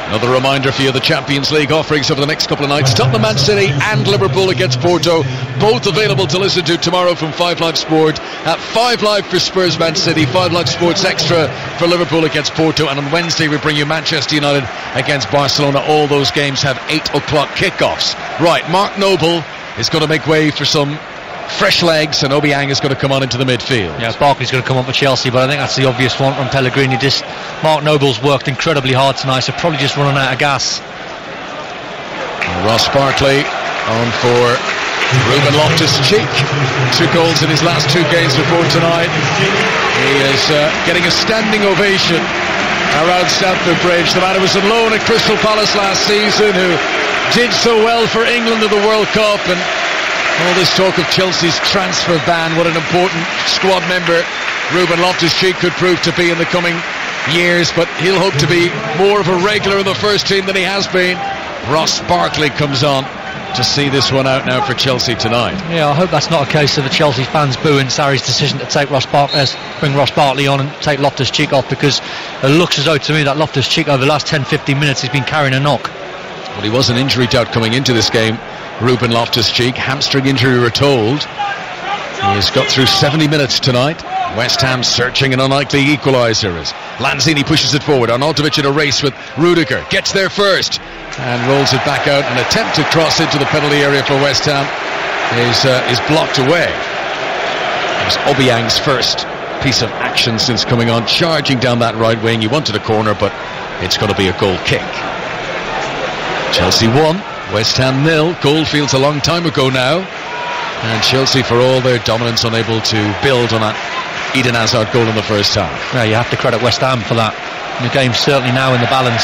Another reminder for you, the Champions League offerings over the next couple of nights. Tottenham, Man City and Liverpool against Porto, both available to listen to tomorrow from Five Live Sport. At Five Live for Spurs, Man City, Five Live Sports Extra for Liverpool against Porto, and on Wednesday we bring you Manchester United against Barcelona. All those games have eight o'clock kickoffs. Right, Mark Noble is going to make way for some fresh legs, and Obiang is going to come on into the midfield. Yeah, Barkley's going to come on for Chelsea, but I think that's the obvious one from Pellegrini. Just Mark Noble's worked incredibly hard tonight, so probably just running out of gas. And Ross Barkley on for Ruben Loftus-Cheek. Two goals in his last two games before tonight. He is uh, getting a standing ovation around Stamford Bridge. The man who was on loan at Crystal Palace last season, who did so well for England in the World Cup, and all this talk of Chelsea's transfer ban, what an important squad member Ruben Loftus-Cheek could prove to be in the coming years, but he'll hope to be more of a regular in the first team than he has been. Ross Barkley comes on to see this one out now for Chelsea tonight. Yeah, I hope that's not a case of the Chelsea fans booing Sarri's decision to take Ross Barkley, uh, bring Ross Barkley on and take Loftus-Cheek off, because it looks as though to me that Loftus-Cheek over the last ten fifteen minutes has been carrying a knock. Well, he was an injury doubt coming into this game, Ruben Loftus-Cheek. Hamstring injury, we're told. He has got through seventy minutes tonight. West Ham searching an unlikely equaliser as Lanzini pushes it forward. Arnautovic in a race with Rudiger. Gets there first and rolls it back out. An attempt to cross into the penalty area for West Ham is, uh, is blocked away. It was Obiang's first piece of action since coming on, charging down that right wing. He wanted a corner, but it's going to be a goal kick. Chelsea won, West Ham nil. Goldfield's a long time ago now, and Chelsea, for all their dominance, unable to build on that Eden Hazard goal in the first half. Yeah, you have to credit West Ham for that. The game's certainly now in the balance.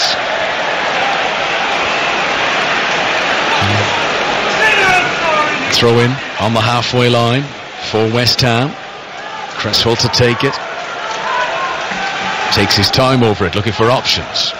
Throw in on the halfway line for West Ham. Cresswell to take it. Takes his time over it, looking for options.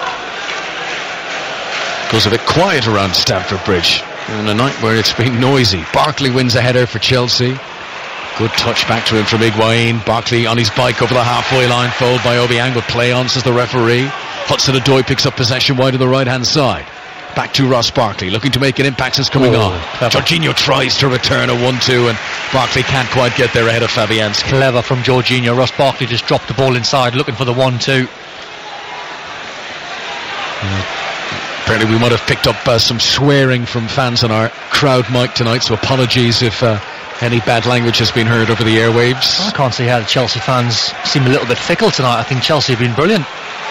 Goes a bit quiet around Stamford Bridge in a night where it's been noisy. Barkley wins a header for Chelsea. Good touch back to him from Higuain. Barkley on his bike over the halfway line, fouled by Obiang, but play on, says the referee. Hudson-Odoi picks up possession wide to the right hand side. Back to Ross Barkley, looking to make an impact since coming oh, on. Clever. Jorginho tries to return a one two, and Barkley can't quite get there ahead of Fabianski. Clever from Jorginho. Ross Barkley just dropped the ball inside, looking for the one two. Mm. Apparently we might have picked up uh, some swearing from fans on our crowd mic tonight, so apologies if uh, any bad language has been heard over the airwaves. I can't see how the Chelsea fans seem a little bit fickle tonight. I think Chelsea have been brilliant.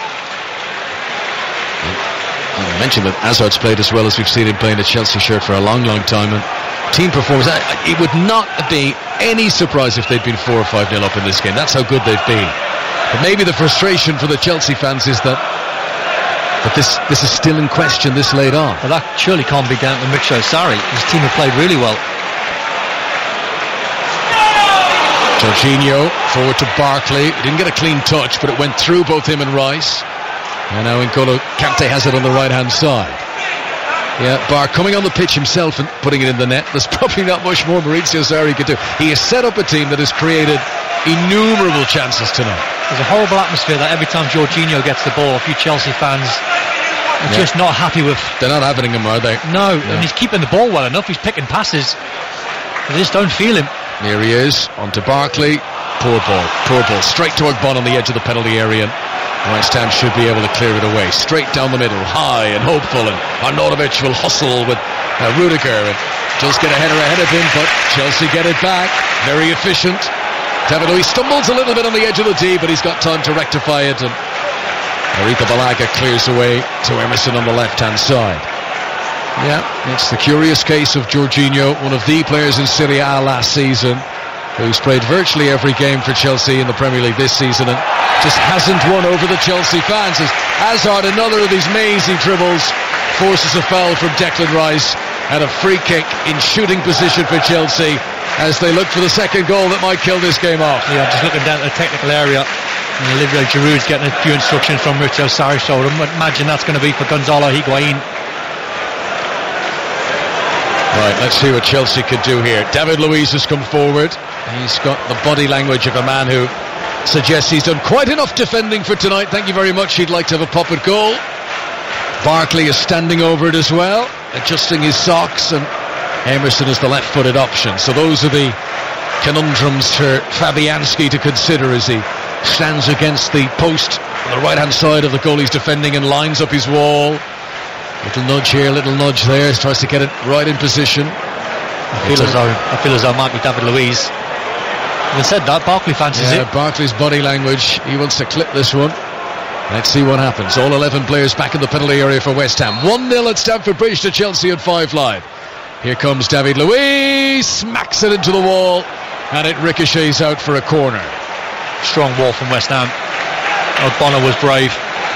I mentioned that Hazard's played as well as we've seen him playing a Chelsea shirt for a long, long time, and team performance, it would not be any surprise if they'd been four or five nil up in this game. That's how good they've been. But maybe the frustration for the Chelsea fans is that But this this is still in question this late on. Well, that surely can't be down to Maurizio Sarri. His team have played really well. Jorginho forward to Barkley. Didn't get a clean touch, but it went through both him and Rice. And now N'Golo Kante has it on the right-hand side. Yeah, Bar coming on the pitch himself and putting it in the net. There's probably not much more Maurizio Sarri could do. He has set up a team that has created innumerable chances tonight. There's a horrible atmosphere that every time Jorginho gets the ball, a few Chelsea fans are yeah. just not happy with. They're not having him, are they? No, yeah. and he's keeping the ball well enough. He's picking passes. They just don't feel him. Here he is, on to Barkley. Poor ball, poor ball. Straight to Ogbon on the edge of the penalty area. West Ham should be able to clear it away. Straight down the middle, high and hopeful, and Arnautovic will hustle with uh, Rudiger and just get a header ahead of him, but Chelsea get it back. Very efficient. David Luiz stumbles a little bit on the edge of the tee, but he's got time to rectify it, and Arrizabalaga clears away to Emerson on the left-hand side. Yeah, it's the curious case of Jorginho, one of the players in Serie A last season, who's played virtually every game for Chelsea in the Premier League this season and just hasn't won over the Chelsea fans, as Hazard, another of these mazy dribbles, forces a foul from Declan Rice and a free kick in shooting position for Chelsea as they look for the second goal that might kill this game off. Yeah, just looking down at the technical area, and Olivier Giroud's getting a few instructions from Maurizio Sarri, so I imagine that's going to be for Gonzalo Higuain. Right, let's see what Chelsea could do here. David Luiz has come forward. He's got the body language of a man who suggests he's done quite enough defending for tonight. Thank you very much. He'd like to have a pop at goal. Barkley is standing over it as well, adjusting his socks, and Emerson is the left-footed option. So those are the conundrums for Fabianski to consider as he stands against the post on the right-hand side of the goalie's defending and lines up his wall. Little nudge here, little nudge there, tries to get it right in position. I feel as though I feel as though it might be David Luiz. Having said that, Barkley fancies yeah, it. Barkley's body language, he wants to clip this one. Let's see what happens. All eleven players back in the penalty area for West Ham. one nil at Stamford Bridge to Chelsea at five live. Here comes David Luiz, smacks it into the wall, and it ricochets out for a corner. Strong wall from West Ham. Ogbonna was brave.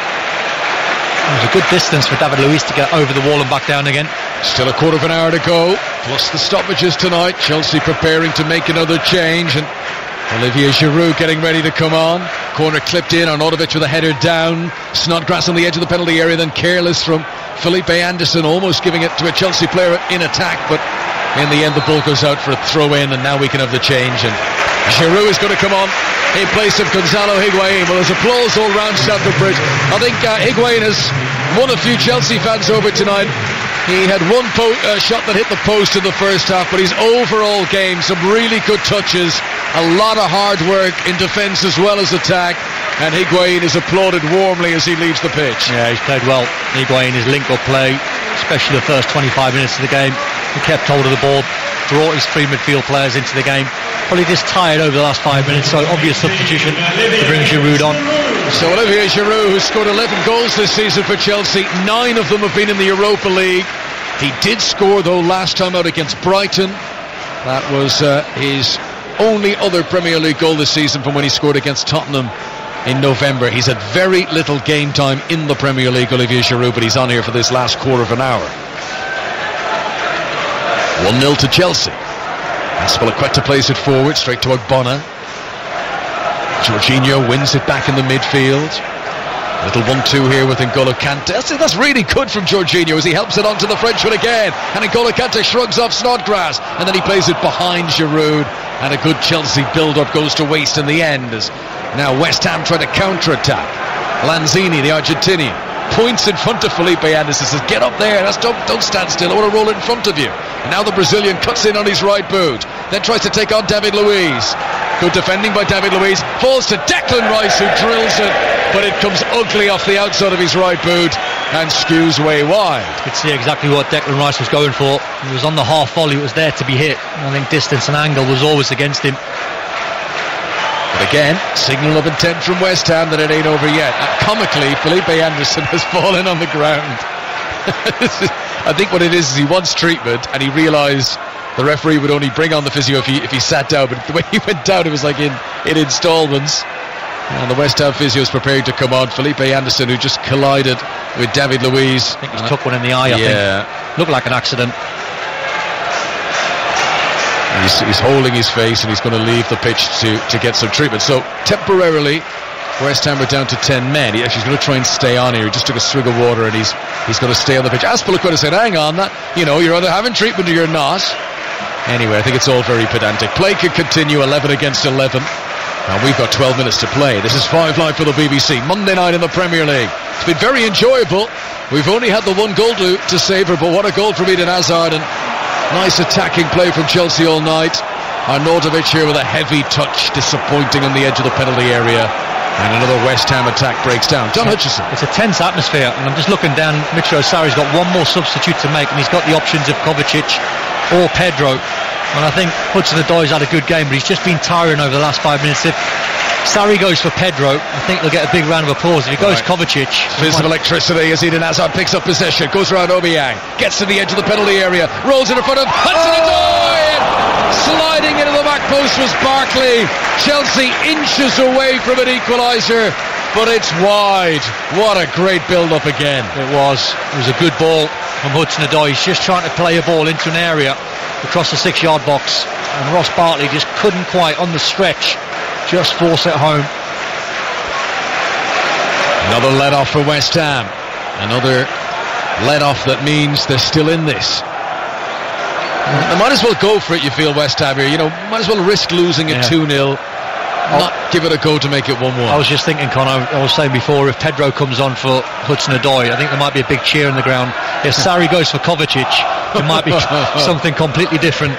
It was a good distance for David Luiz to get over the wall and back down again. Still a quarter of an hour to go, plus the stoppages tonight. Chelsea preparing to make another change, and Olivier Giroud getting ready to come on. Corner clipped in, Arnautovic with a header down. Snodgrass on the edge of the penalty area, then careless from Felipe Anderson, almost giving it to a Chelsea player in attack, but in the end the ball goes out for a throw in, and now we can have the change, and Giroud is going to come on in place of Gonzalo Higuain. Well, there's applause all round Stamford Bridge. I think uh, Higuain has won a few Chelsea fans over tonight. He had one po- uh, shot that hit the post in the first half, but his overall game, some really good touches, a lot of hard work in defence as well as attack, and Higuain is applauded warmly as he leaves the pitch. Yeah, he's played well. Higuain, his link-up play, especially the first twenty-five minutes of the game, he kept hold of the ball, brought his three midfield players into the game. Probably just tired over the last five minutes, so obvious substitution to bring Giroud on. So Olivier Giroud, who's scored eleven goals this season for Chelsea, nine of them have been in the Europa League. He did score, though, last time out against Brighton. That was uh, his only other Premier League goal this season from when he scored against Tottenham in November. He's had very little game time in the Premier League, Olivier Giroud, but he's on here for this last quarter of an hour. one nil to Chelsea. Azpilicueta plays it forward, straight to Ogbonna. Jorginho wins it back in the midfield. Little one two here with N'Golo Kante. That's, that's really good from Jorginho as he helps it onto the Frenchman again. And N'Golo Kante shrugs off Snodgrass. And then he plays it behind Giroud. And a good Chelsea build-up goes to waste in the end as now West Ham try to counter-attack. Lanzini, the Argentinian, points in front of Felipe Anderson, says, get up there, that's, don't, don't stand still, I want to roll it in front of you. And now the Brazilian cuts in on his right boot, then tries to take on David Luiz. Good defending by David Luiz, falls to Declan Rice, who drills it, but it comes ugly off the outside of his right boot and skews way wide. You could see exactly what Declan Rice was going for. He was on the half volley, it was there to be hit. I think distance and angle was always against him. But again, signal of intent from West Ham that it ain't over yet. Uh, comically, Felipe Anderson has fallen on the ground. I think what it is is he wants treatment, and he realised the referee would only bring on the physio if he if he sat down. But the way he went down, it was like in, in instalments. And the West Ham physio is prepared to come on. Felipe Anderson, who just collided with David Luiz. I think he took one in the eye, I yeah. think. Looked like an accident. He's, he's holding his face, and he's going to leave the pitch to, to get some treatment. So temporarily West Ham are down to ten men. He actually is going to try and stay on here. He just took a swig of water, and he's he's going to stay on the pitch. Azpilicueta said, hang on, that, you know, you're either having treatment or you're not. Anyway, I think it's all very pedantic. Play could continue, eleven against eleven, and we've got twelve minutes to play. This is five live for the B B C, Monday night in the Premier League. It's been very enjoyable. We've only had the one goal to, to savour, but what a goal from Eden Hazard, and nice attacking play from Chelsea all night. Arnautovic here with a heavy touch, disappointing on the edge of the penalty area, and another West Ham attack breaks down. John Hutchison. It's a tense atmosphere, and I'm just looking down. Micro Sarri's got one more substitute to make, and he's got the options of Kovacic or Pedro. And I think Hudson-Odoi's had a good game, but he's just been tiring over the last five minutes. If Sarri goes for Pedro, I think they'll get a big round of applause. If he goes right. Kovacic... Fizz of electricity as Eden Hazard picks up possession, goes around Obiang, gets to the edge of the penalty area, rolls it in front of Hudson-Odoi! Sliding into the back post was Barkley. Chelsea inches away from an equaliser, but it's wide. What a great build-up again. It was. It was a good ball from Hudson-Odoi. He's just trying to play a ball into an area across the six-yard box, and Ross Barkley just couldn't quite, on the stretch, just force it home. Another let-off for West Ham. Another let-off that means they're still in this. They might as well go for it, you feel, West Ham here. You know, might as well risk losing at yeah. two nil. not give it a go to make it one one. I was just thinking, Conor, I was saying before, if Pedro comes on for Hudson-Odoi, I think there might be a big cheer in the ground. If Sarri goes for Kovacic, it might be something completely different.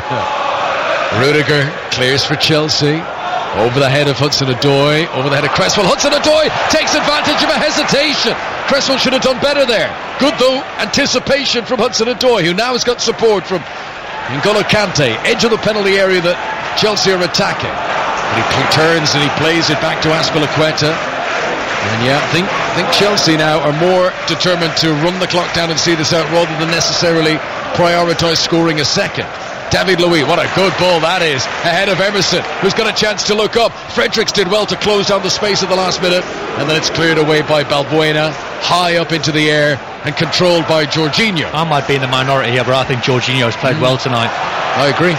Rudiger clears for Chelsea. Over the head of Hudson-Odoi, over the head of Cresswell. Hudson-Odoi takes advantage of a hesitation. Cresswell should have done better there. Good though, anticipation from Hudson-Odoi, who now has got support from N'Golo Kante, edge of the penalty area that Chelsea are attacking. But he pl- turns and he plays it back to Azpilicueta. And yeah, I think, I think Chelsea now are more determined to run the clock down and see this out rather than necessarily prioritise scoring a second. David Luiz, what a good ball that is, ahead of Emerson, who's got a chance to look up. Fredericks did well to close down the space at the last minute, and then it's cleared away by Balbuena, high up into the air and controlled by Jorginho. I might be in the minority here, but I think Jorginho has played mm. well tonight. I agree.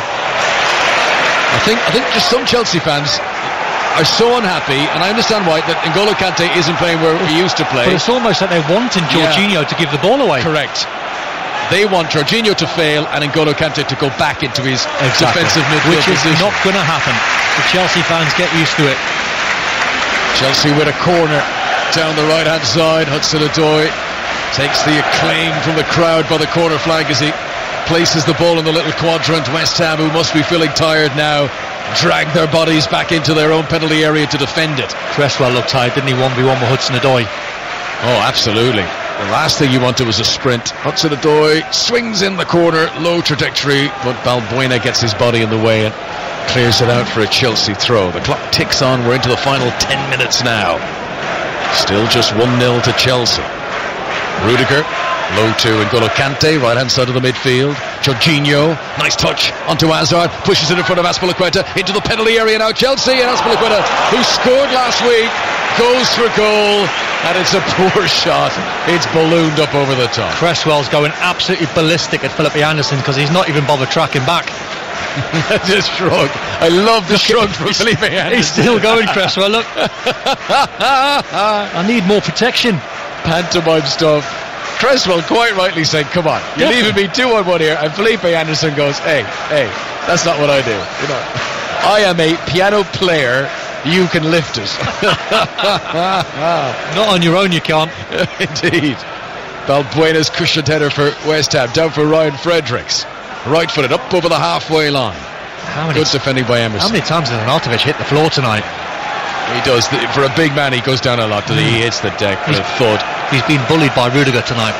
I think I think just some Chelsea fans are so unhappy, and I understand why, that N'Golo Kante isn't playing where he used to play. But it's almost like they're wanting Jorginho yeah. to give the ball away. Correct. They want Jorginho to fail and N'Golo Kante to go back into his exactly. defensive midfield Which is position. not going to happen. The Chelsea fans get used to it. Chelsea with a corner down the right hand side. Hudson-Odoi takes the acclaim from the crowd by the corner flag as he places the ball in the little quadrant. West Ham, who must be feeling tired now, drag their bodies back into their own penalty area to defend it. Cresswell looked tired, didn't he? one v one with Hudson-Odoi. Oh, absolutely. The last thing you wanted was a sprint. Hudson-Odoi swings in the corner, low trajectory, but Balbuena gets his body in the way and clears it out for a Chelsea throw. The clock ticks on. We're into the final ten minutes now. Still just one nil to Chelsea. Rudiger, low to N'Golo Kante, right hand side of the midfield. Jorginho, nice touch onto Hazard, pushes it in front of Azpilicueta into the penalty area now. Chelsea, and Azpilicueta, who scored last week, goes for goal, and it's a poor shot. It's ballooned up over the top. Cresswell's going absolutely ballistic at Felipe Anderson because he's not even bothered tracking back. Just shrug. I love the shrug from Felipe Anderson. He's still going, Cresswell. Look, I need more protection. Pantomime stuff. Cresswell quite rightly saying, come on, you're Definitely. leaving me two on one here, and Felipe Anderson goes, hey, hey, that's not what I do. You know, I am a piano player, you can lift us. Not on your own, you can't. Indeed. Balbuena's cushioned header for West Ham, down for Ryan Fredericks. Right footed, up over the halfway line. How many Good t- defending by Emerson. How many times has Arnautovic hit the floor tonight? He does. For a big man, he goes down a lot. Mm. He hits the deck with a thud. He's been bullied by Rudiger tonight.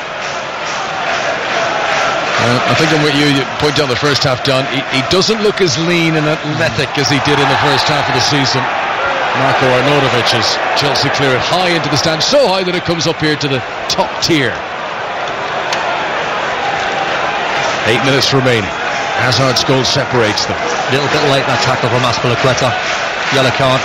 Uh, I think I'm with you. You point out the first half, John. He, he doesn't look as lean and athletic as he did in the first half of the season. Marko Arnautovic as Chelsea clear it high into the stand, so high that it comes up here to the top tier. Eight minutes remaining. Hazard's goal separates them. A little bit late, that tackle from Azpilicueta. Yellow card.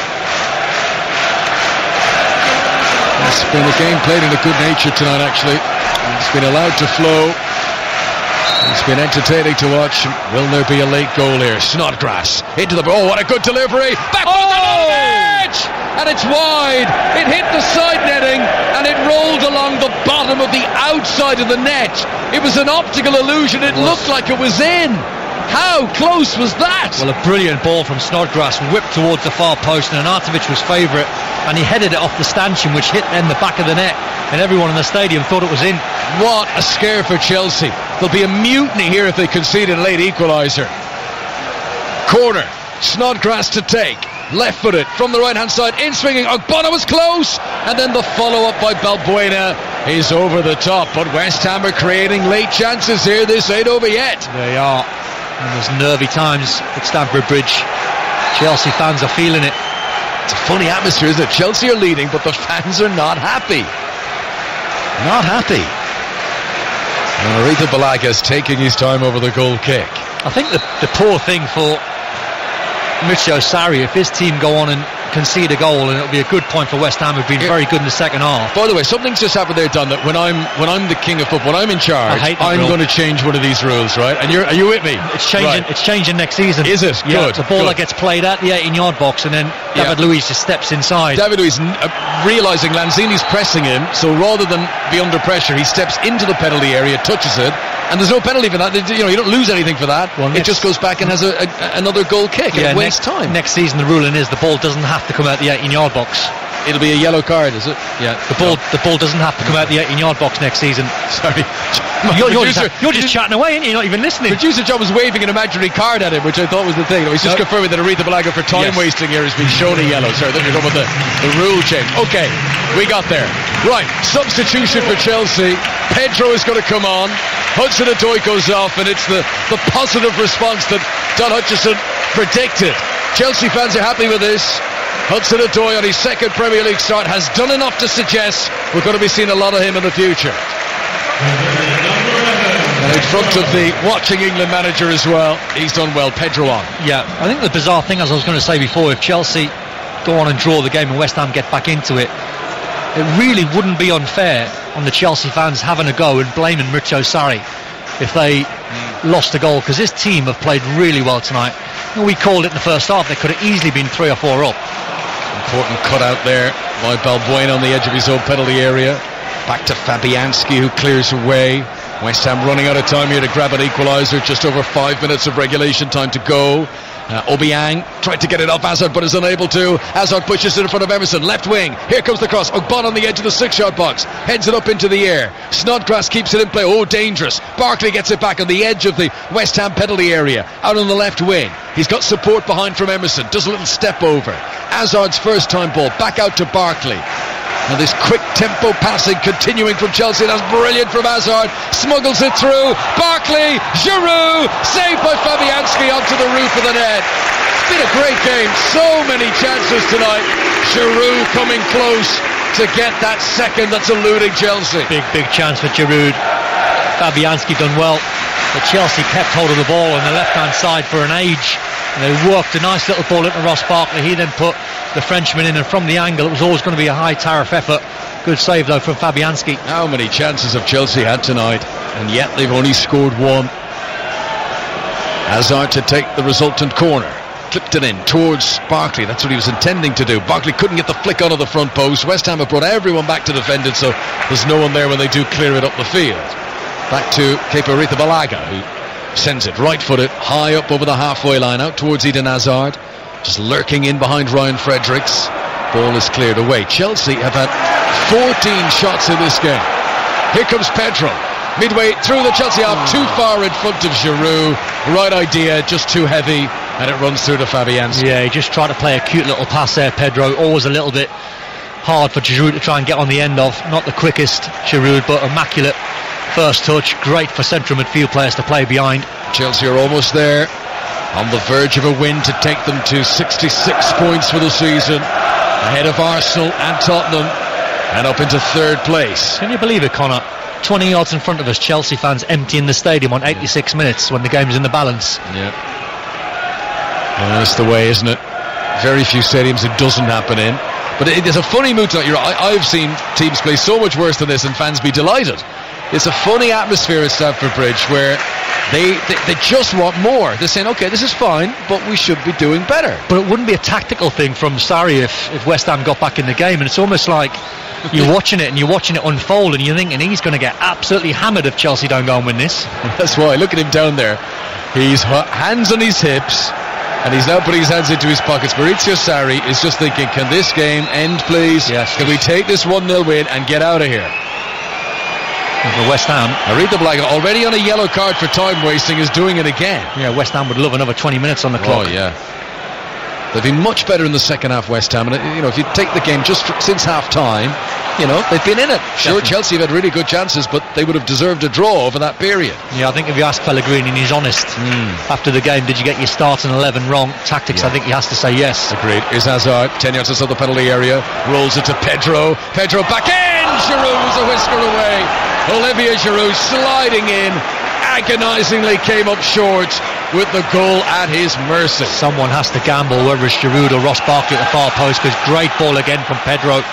It's been a game played in a good nature tonight, actually. It's been allowed to flow. It's been entertaining to watch. Will there be a late goal here? Snodgrass into the... Oh, what a good delivery! Back oh! on the edge! And it's wide. It hit the side netting and it rolled along the bottom of the outside of the net. It was an optical illusion. It, it looked like it was in. How close was that? Well, a brilliant ball from Snodgrass, whipped towards the far post, and Arnautovic was favourite, and he headed it off the stanchion, which hit then the back of the net, and everyone in the stadium thought it was in. What a scare for Chelsea. There'll be a mutiny here if they concede a late equaliser. Corner, Snodgrass to take, left-footed from the right-hand side, in swinging. Ogbonna was close, and then the follow-up by Balbuena is over the top. But West Ham are creating late chances here. This ain't over yet. They are. And there's nervy times at Stamford Bridge. Chelsea fans are feeling it. It's a funny atmosphere, isn't it? Chelsea are leading, but the fans are not happy. Not happy. And Aretha Balaga's taking his time over the goal kick. I think the, the poor thing for Maurizio Sarri, if his team go on and concede a goal, and it'll be a good point for West Ham, who've been very good in the second half. By the way, something's just happened there, Don, that when I'm when I'm the king of football, when I'm in charge, I'm going to change one of these rules, right? And you're are you with me? It's changing. Right. It's changing next season. Is it? Yeah, good. The ball good. that gets played at the eighteen-yard box, and then David yeah. Luiz just steps inside. David Luiz, uh, realising Lanzini's pressing him, so rather than be under pressure, he steps into the penalty area, touches it, And there's no penalty for that. You know, you don't lose anything for that. Well, it just goes back and has a, a, another goal kick. Yeah, and it wastes next, time. Next season, the ruling is the ball doesn't have to come out the eighteen-yard box. It'll be a yellow card, is it? Yeah, the ball no. the ball doesn't have to come out the eighteen-yard box next season. Sorry. You're, you're, just, you're just chatting away, aren't you? You're not even listening. Producer John was waving an imaginary card at him, which I thought was the thing. He's just no. confirming that Aretha Balaga for time yes. wasting here has been shown a yellow. Sorry, then you're talking about the, the rule change. Okay, we got there. Right, substitution for Chelsea. Pedro is going to come on. Hudson-Odoi goes off, and it's the, the positive response that Don Hutchison predicted. Chelsea fans are happy with this. Hudson-Odoi on his second Premier League start has done enough to suggest we're going to be seeing a lot of him in the future. And in front of the watching England manager as well, he's done well. Pedro on. Yeah, I think the bizarre thing, as I was going to say before, if Chelsea go on and draw the game and West Ham get back into it, it really wouldn't be unfair on the Chelsea fans having a go and blaming Maurizio Sarri if they mm. lost a goal, because this team have played really well tonight. You know, we called it in the first half, they could have easily been three or four up. Important cut out there by Balbuena on the edge of his own penalty area. Back to Fabianski, who clears away. West Ham running out of time here to grab an equaliser. Just over five minutes of regulation time to go. Uh, Obiang tried to get it off Hazard, but is unable to. Hazard pushes it in front of Emerson, left wing. Here comes the cross. Ogbon on the edge of the six-yard box, heads it up into the air. Snodgrass keeps it in play. Oh, dangerous. Barkley gets it back on the edge of the West Ham penalty area, out on the left wing. He's got support behind from Emerson. Does a little step over. Hazard's first time ball back out to Barkley. Now this quick tempo passing continuing from Chelsea. That's brilliant from Hazard. Smuggles it through. Barkley, Giroud, saved by Fabianski onto the roof of the net. It's been a great game. So many chances tonight. Giroud coming close to get that second that's eluding Chelsea. Big, big chance for Giroud. Fabianski done well, but Chelsea kept hold of the ball on the left-hand side for an age. And they worked a nice little ball into Ross Barkley. He then put the Frenchman in, and from the angle it was always going to be a high tariff effort. Good save though from Fabianski. How many chances have Chelsea had tonight, and yet they've only scored one. Hazard to take the resultant corner, clipped it in towards Barkley. That's what he was intending to do. Barkley couldn't get the flick onto the front post. West Ham have brought everyone back to defend it, so there's no one there when they do clear it up the field. Back to Kepa Arrizabalaga, who sends it right-footed high up over the halfway line, out towards Eden Hazard, just lurking in behind Ryan Fredericks. Ball is cleared away. Chelsea have had fourteen shots in this game. Here comes Pedro, midway through the Chelsea half, too far in front of Giroud. Right idea, just too heavy, and it runs through to Fabianski. Yeah, he just tried to play a cute little pass there, Pedro. Always a little bit hard for Giroud to try and get on the end of. Not the quickest Giroud, but immaculate first touch. Great for central midfield players to play behind. Chelsea are almost there, on the verge of a win to take them to sixty-six points for the season, ahead of Arsenal and Tottenham, and up into third place. Can you believe it, Connor? twenty yards in front of us, Chelsea fans emptying the stadium on eighty-six yeah. minutes when the game's in the balance. Yeah. Well, that's the way, isn't it? Very few stadiums it doesn't happen in. But it is a funny mood tonight. You're, I, I've seen teams play so much worse than this and fans be delighted. It's a funny atmosphere at Stamford Bridge where they, they they just want more. They're saying, okay, this is fine, but we should be doing better. But it wouldn't be a tactical thing from Sarri if, if West Ham got back in the game, and it's almost like you're watching it and you're watching it unfold and you're thinking he's going to get absolutely hammered if Chelsea don't go and win this. That's why, look at him down there. He's hands on his hips and he's now putting his hands into his pockets. Maurizio Sarri is just thinking, can this game end, please? Yes. Can we take this one nil win and get out of here? For West Ham, Arrizabalaga, already on a yellow card for time wasting, is doing it again. Yeah, West Ham would love another twenty minutes on the clock. Oh yeah, they've been much better in the second half, West Ham, and you know, if you take the game just since half time, you know, they've been in it. Sure, Definitely. Chelsea have had really good chances, but they would have deserved a draw over that period. Yeah, I think if you ask Pellegrini and he's honest mm. after the game, did you get your starting eleven wrong? Tactics, yeah. I think he has to say yes. Agreed. Here's Hazard, ten yards outside the penalty area, rolls it to Pedro. Pedro back in. Giroud's a whisker away. Olivier Giroud sliding in, agonisingly came up short with the goal at his mercy. Someone has to gamble, whether it's Giroud or Ross Barkley at the far post, because great ball again from Pedro.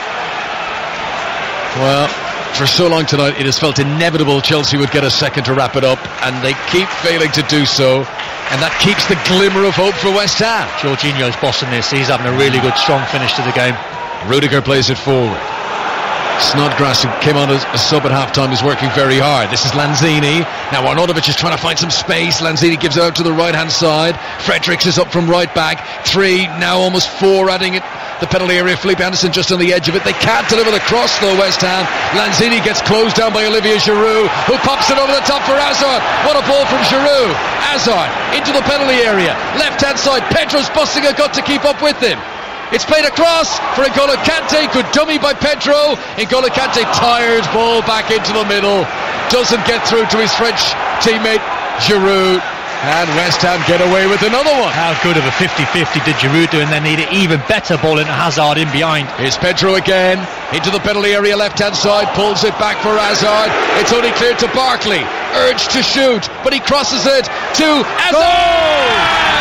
Well, for so long tonight it has felt inevitable Chelsea would get a second to wrap it up, and they keep failing to do so, and that keeps the glimmer of hope for West Ham. Jorginho's bossing this. He's having a really good strong finish to the game. Rudiger plays it forward. Snodgrass, who came on as a sub at half-time, is working very hard. This is Lanzini. Now Arnautovic is trying to find some space. Lanzini gives it out to the right-hand side. Fredericks is up from right back. Three, now almost four, adding it. The penalty area, Felipe Anderson just on the edge of it. They can't deliver the cross though, West Ham. Lanzini gets closed down by Olivier Giroud, who pops it over the top for Hazard. What a ball from Giroud. Hazard into the penalty area. Left-hand side, Pedro's busting a gut to keep up with him. It's played across for N'Golo Kante. Good dummy by Pedro. N'Golo Kante, tired ball back into the middle. Doesn't get through to his French teammate Giroud. And West Ham get away with another one. How good of a fifty-fifty did Giroud do, and then need an even better ball into Hazard in behind. Here's Pedro again, into the penalty area, left-hand side, pulls it back for Hazard. It's only cleared to Barkley, urged to shoot, but he crosses it to Hazard! Goal!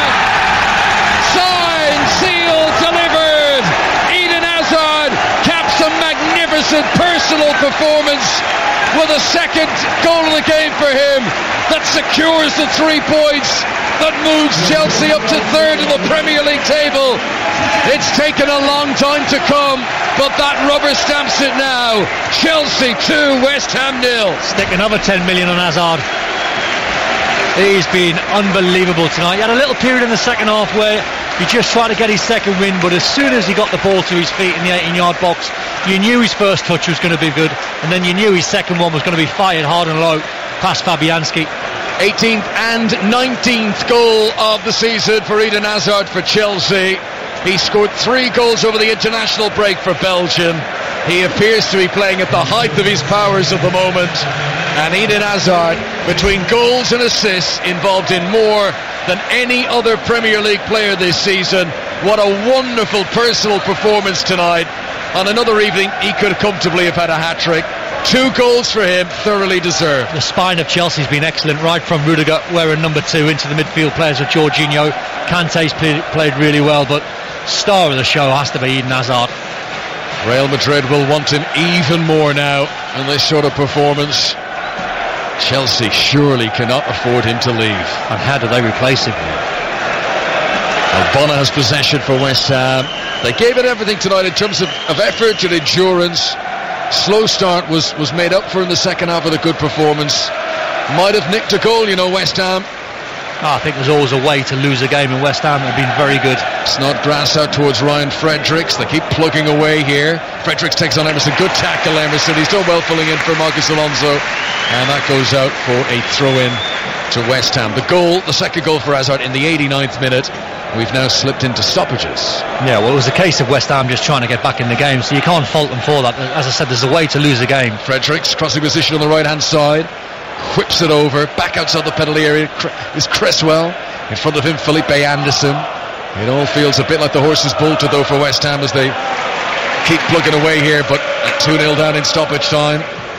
Signed, sealed, delivered! Eden Hazard caps a magnificent personal performance with a second goal of the game for him. That secures the three points that moves Chelsea up to third in the Premier League table. It's taken a long time to come, but that rubber stamps it now. Chelsea two, West Ham nil. Stick another ten million on Hazard. He's been unbelievable tonight. He had a little period in the second half where he just tried to get his second win, but as soon as he got the ball to his feet in the eighteen yard box, you knew his first touch was going to be good, and then you knew his second one was going to be fired hard and low past Fabianski. eighteenth and nineteenth goal of the season for Eden Hazard for Chelsea. He scored three goals over the international break for Belgium. He appears to be playing at the height of his powers at the moment. And Eden Hazard, between goals and assists, involved in more than any other Premier League player this season. What a wonderful personal performance tonight. On another evening, he could comfortably have had a hat-trick. Two goals for him, thoroughly deserved. The spine of Chelsea's been excellent, right from Rudiger, wearing number two, into the midfield players of Jorginho. Kante's played, played really well, but star of the show has to be Eden Hazard. Real Madrid will want him even more now in this sort of performance. Chelsea surely cannot afford him to leave. And how do they replace him? Albona has possession for West Ham. They gave it everything tonight in terms of, of effort and endurance. Slow start was, was made up for in the second half with a good performance. Might have nicked a goal, you know, West Ham. Oh, I think there's always a way to lose a game, and West Ham have been very good. Snodgrass out towards Ryan Fredericks. They keep plugging away here. Fredericks takes on Emerson. Good tackle, Emerson. He's done well filling in for Marcus Alonso. And that goes out for a throw-in to West Ham. The goal, the second goal for Hazard in the eighty-ninth minute. We've now slipped into stoppages. Yeah, well, it was a case of West Ham just trying to get back in the game, so you can't fault them for that. As I said, there's a way to lose a game. Fredericks, crossing position on the right-hand side. Whips it over, back outside the penalty area is Cresswell. In front of him, Felipe Anderson. It all feels a bit like the horses bolted though for West Ham as they keep plugging away here, but two nil down in stoppage time.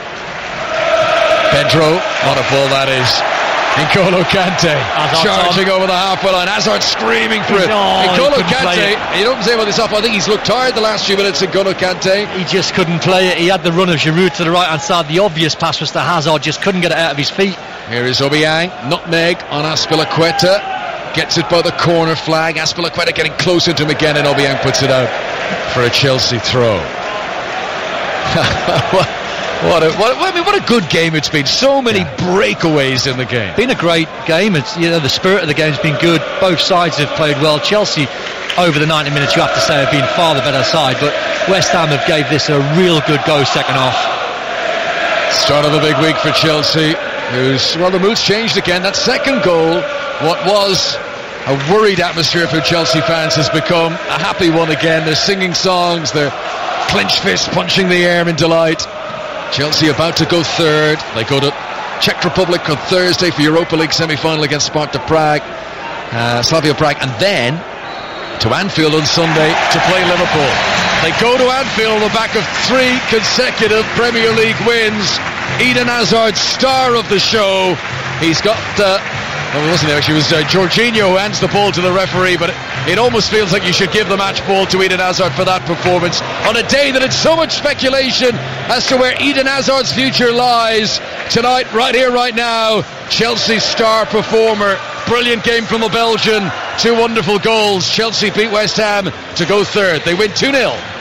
Pedro, what a ball that is. N'Golo Kante charging over the halfway line. Hazard screaming for it. Oh, N'Golo Kante, you don't say about this off. I think he's looked tired the last few minutes. N'Golo Kante, he just couldn't play it. He had the run of Giroud to the right hand side. The obvious pass was to Hazard, just couldn't get it out of his feet. Here is Obiang, nutmeg on Azpilicueta. Gets it by the corner flag. Azpilicueta getting closer to him again, and Obiang puts it out for a Chelsea throw. What a, what, I mean, what a good game it's been. So many yeah. breakaways in the game. Been a great game. It's, you know, the spirit of the game's been good. Both sides have played well. Chelsea, over the ninety minutes, you have to say, have been far the better side. But West Ham have gave this a real good go second half. Start of a big week for Chelsea, who's, well, the mood's changed again. That second goal, what was a worried atmosphere for Chelsea fans, has become a happy one again. They're singing songs, they're clenched fists punching the air in delight. Chelsea about to go third. They go to Czech Republic on Thursday for Europa League semi-final against Sparta Prague, uh, Slavia Prague, and then to Anfield on Sunday to play Liverpool. They go to Anfield on the back of three consecutive Premier League wins. Eden Hazard, star of the show. He's got... Uh, well, it wasn't there, actually. It was uh, Jorginho who hands the ball to the referee, but it, it almost feels like you should give the match ball to Eden Hazard for that performance on a day that had so much speculation as to where Eden Hazard's future lies. Tonight, right here, right now, Chelsea's star performer. Brilliant game from the Belgian. Two wonderful goals. Chelsea beat West Ham to go third. They win two nil.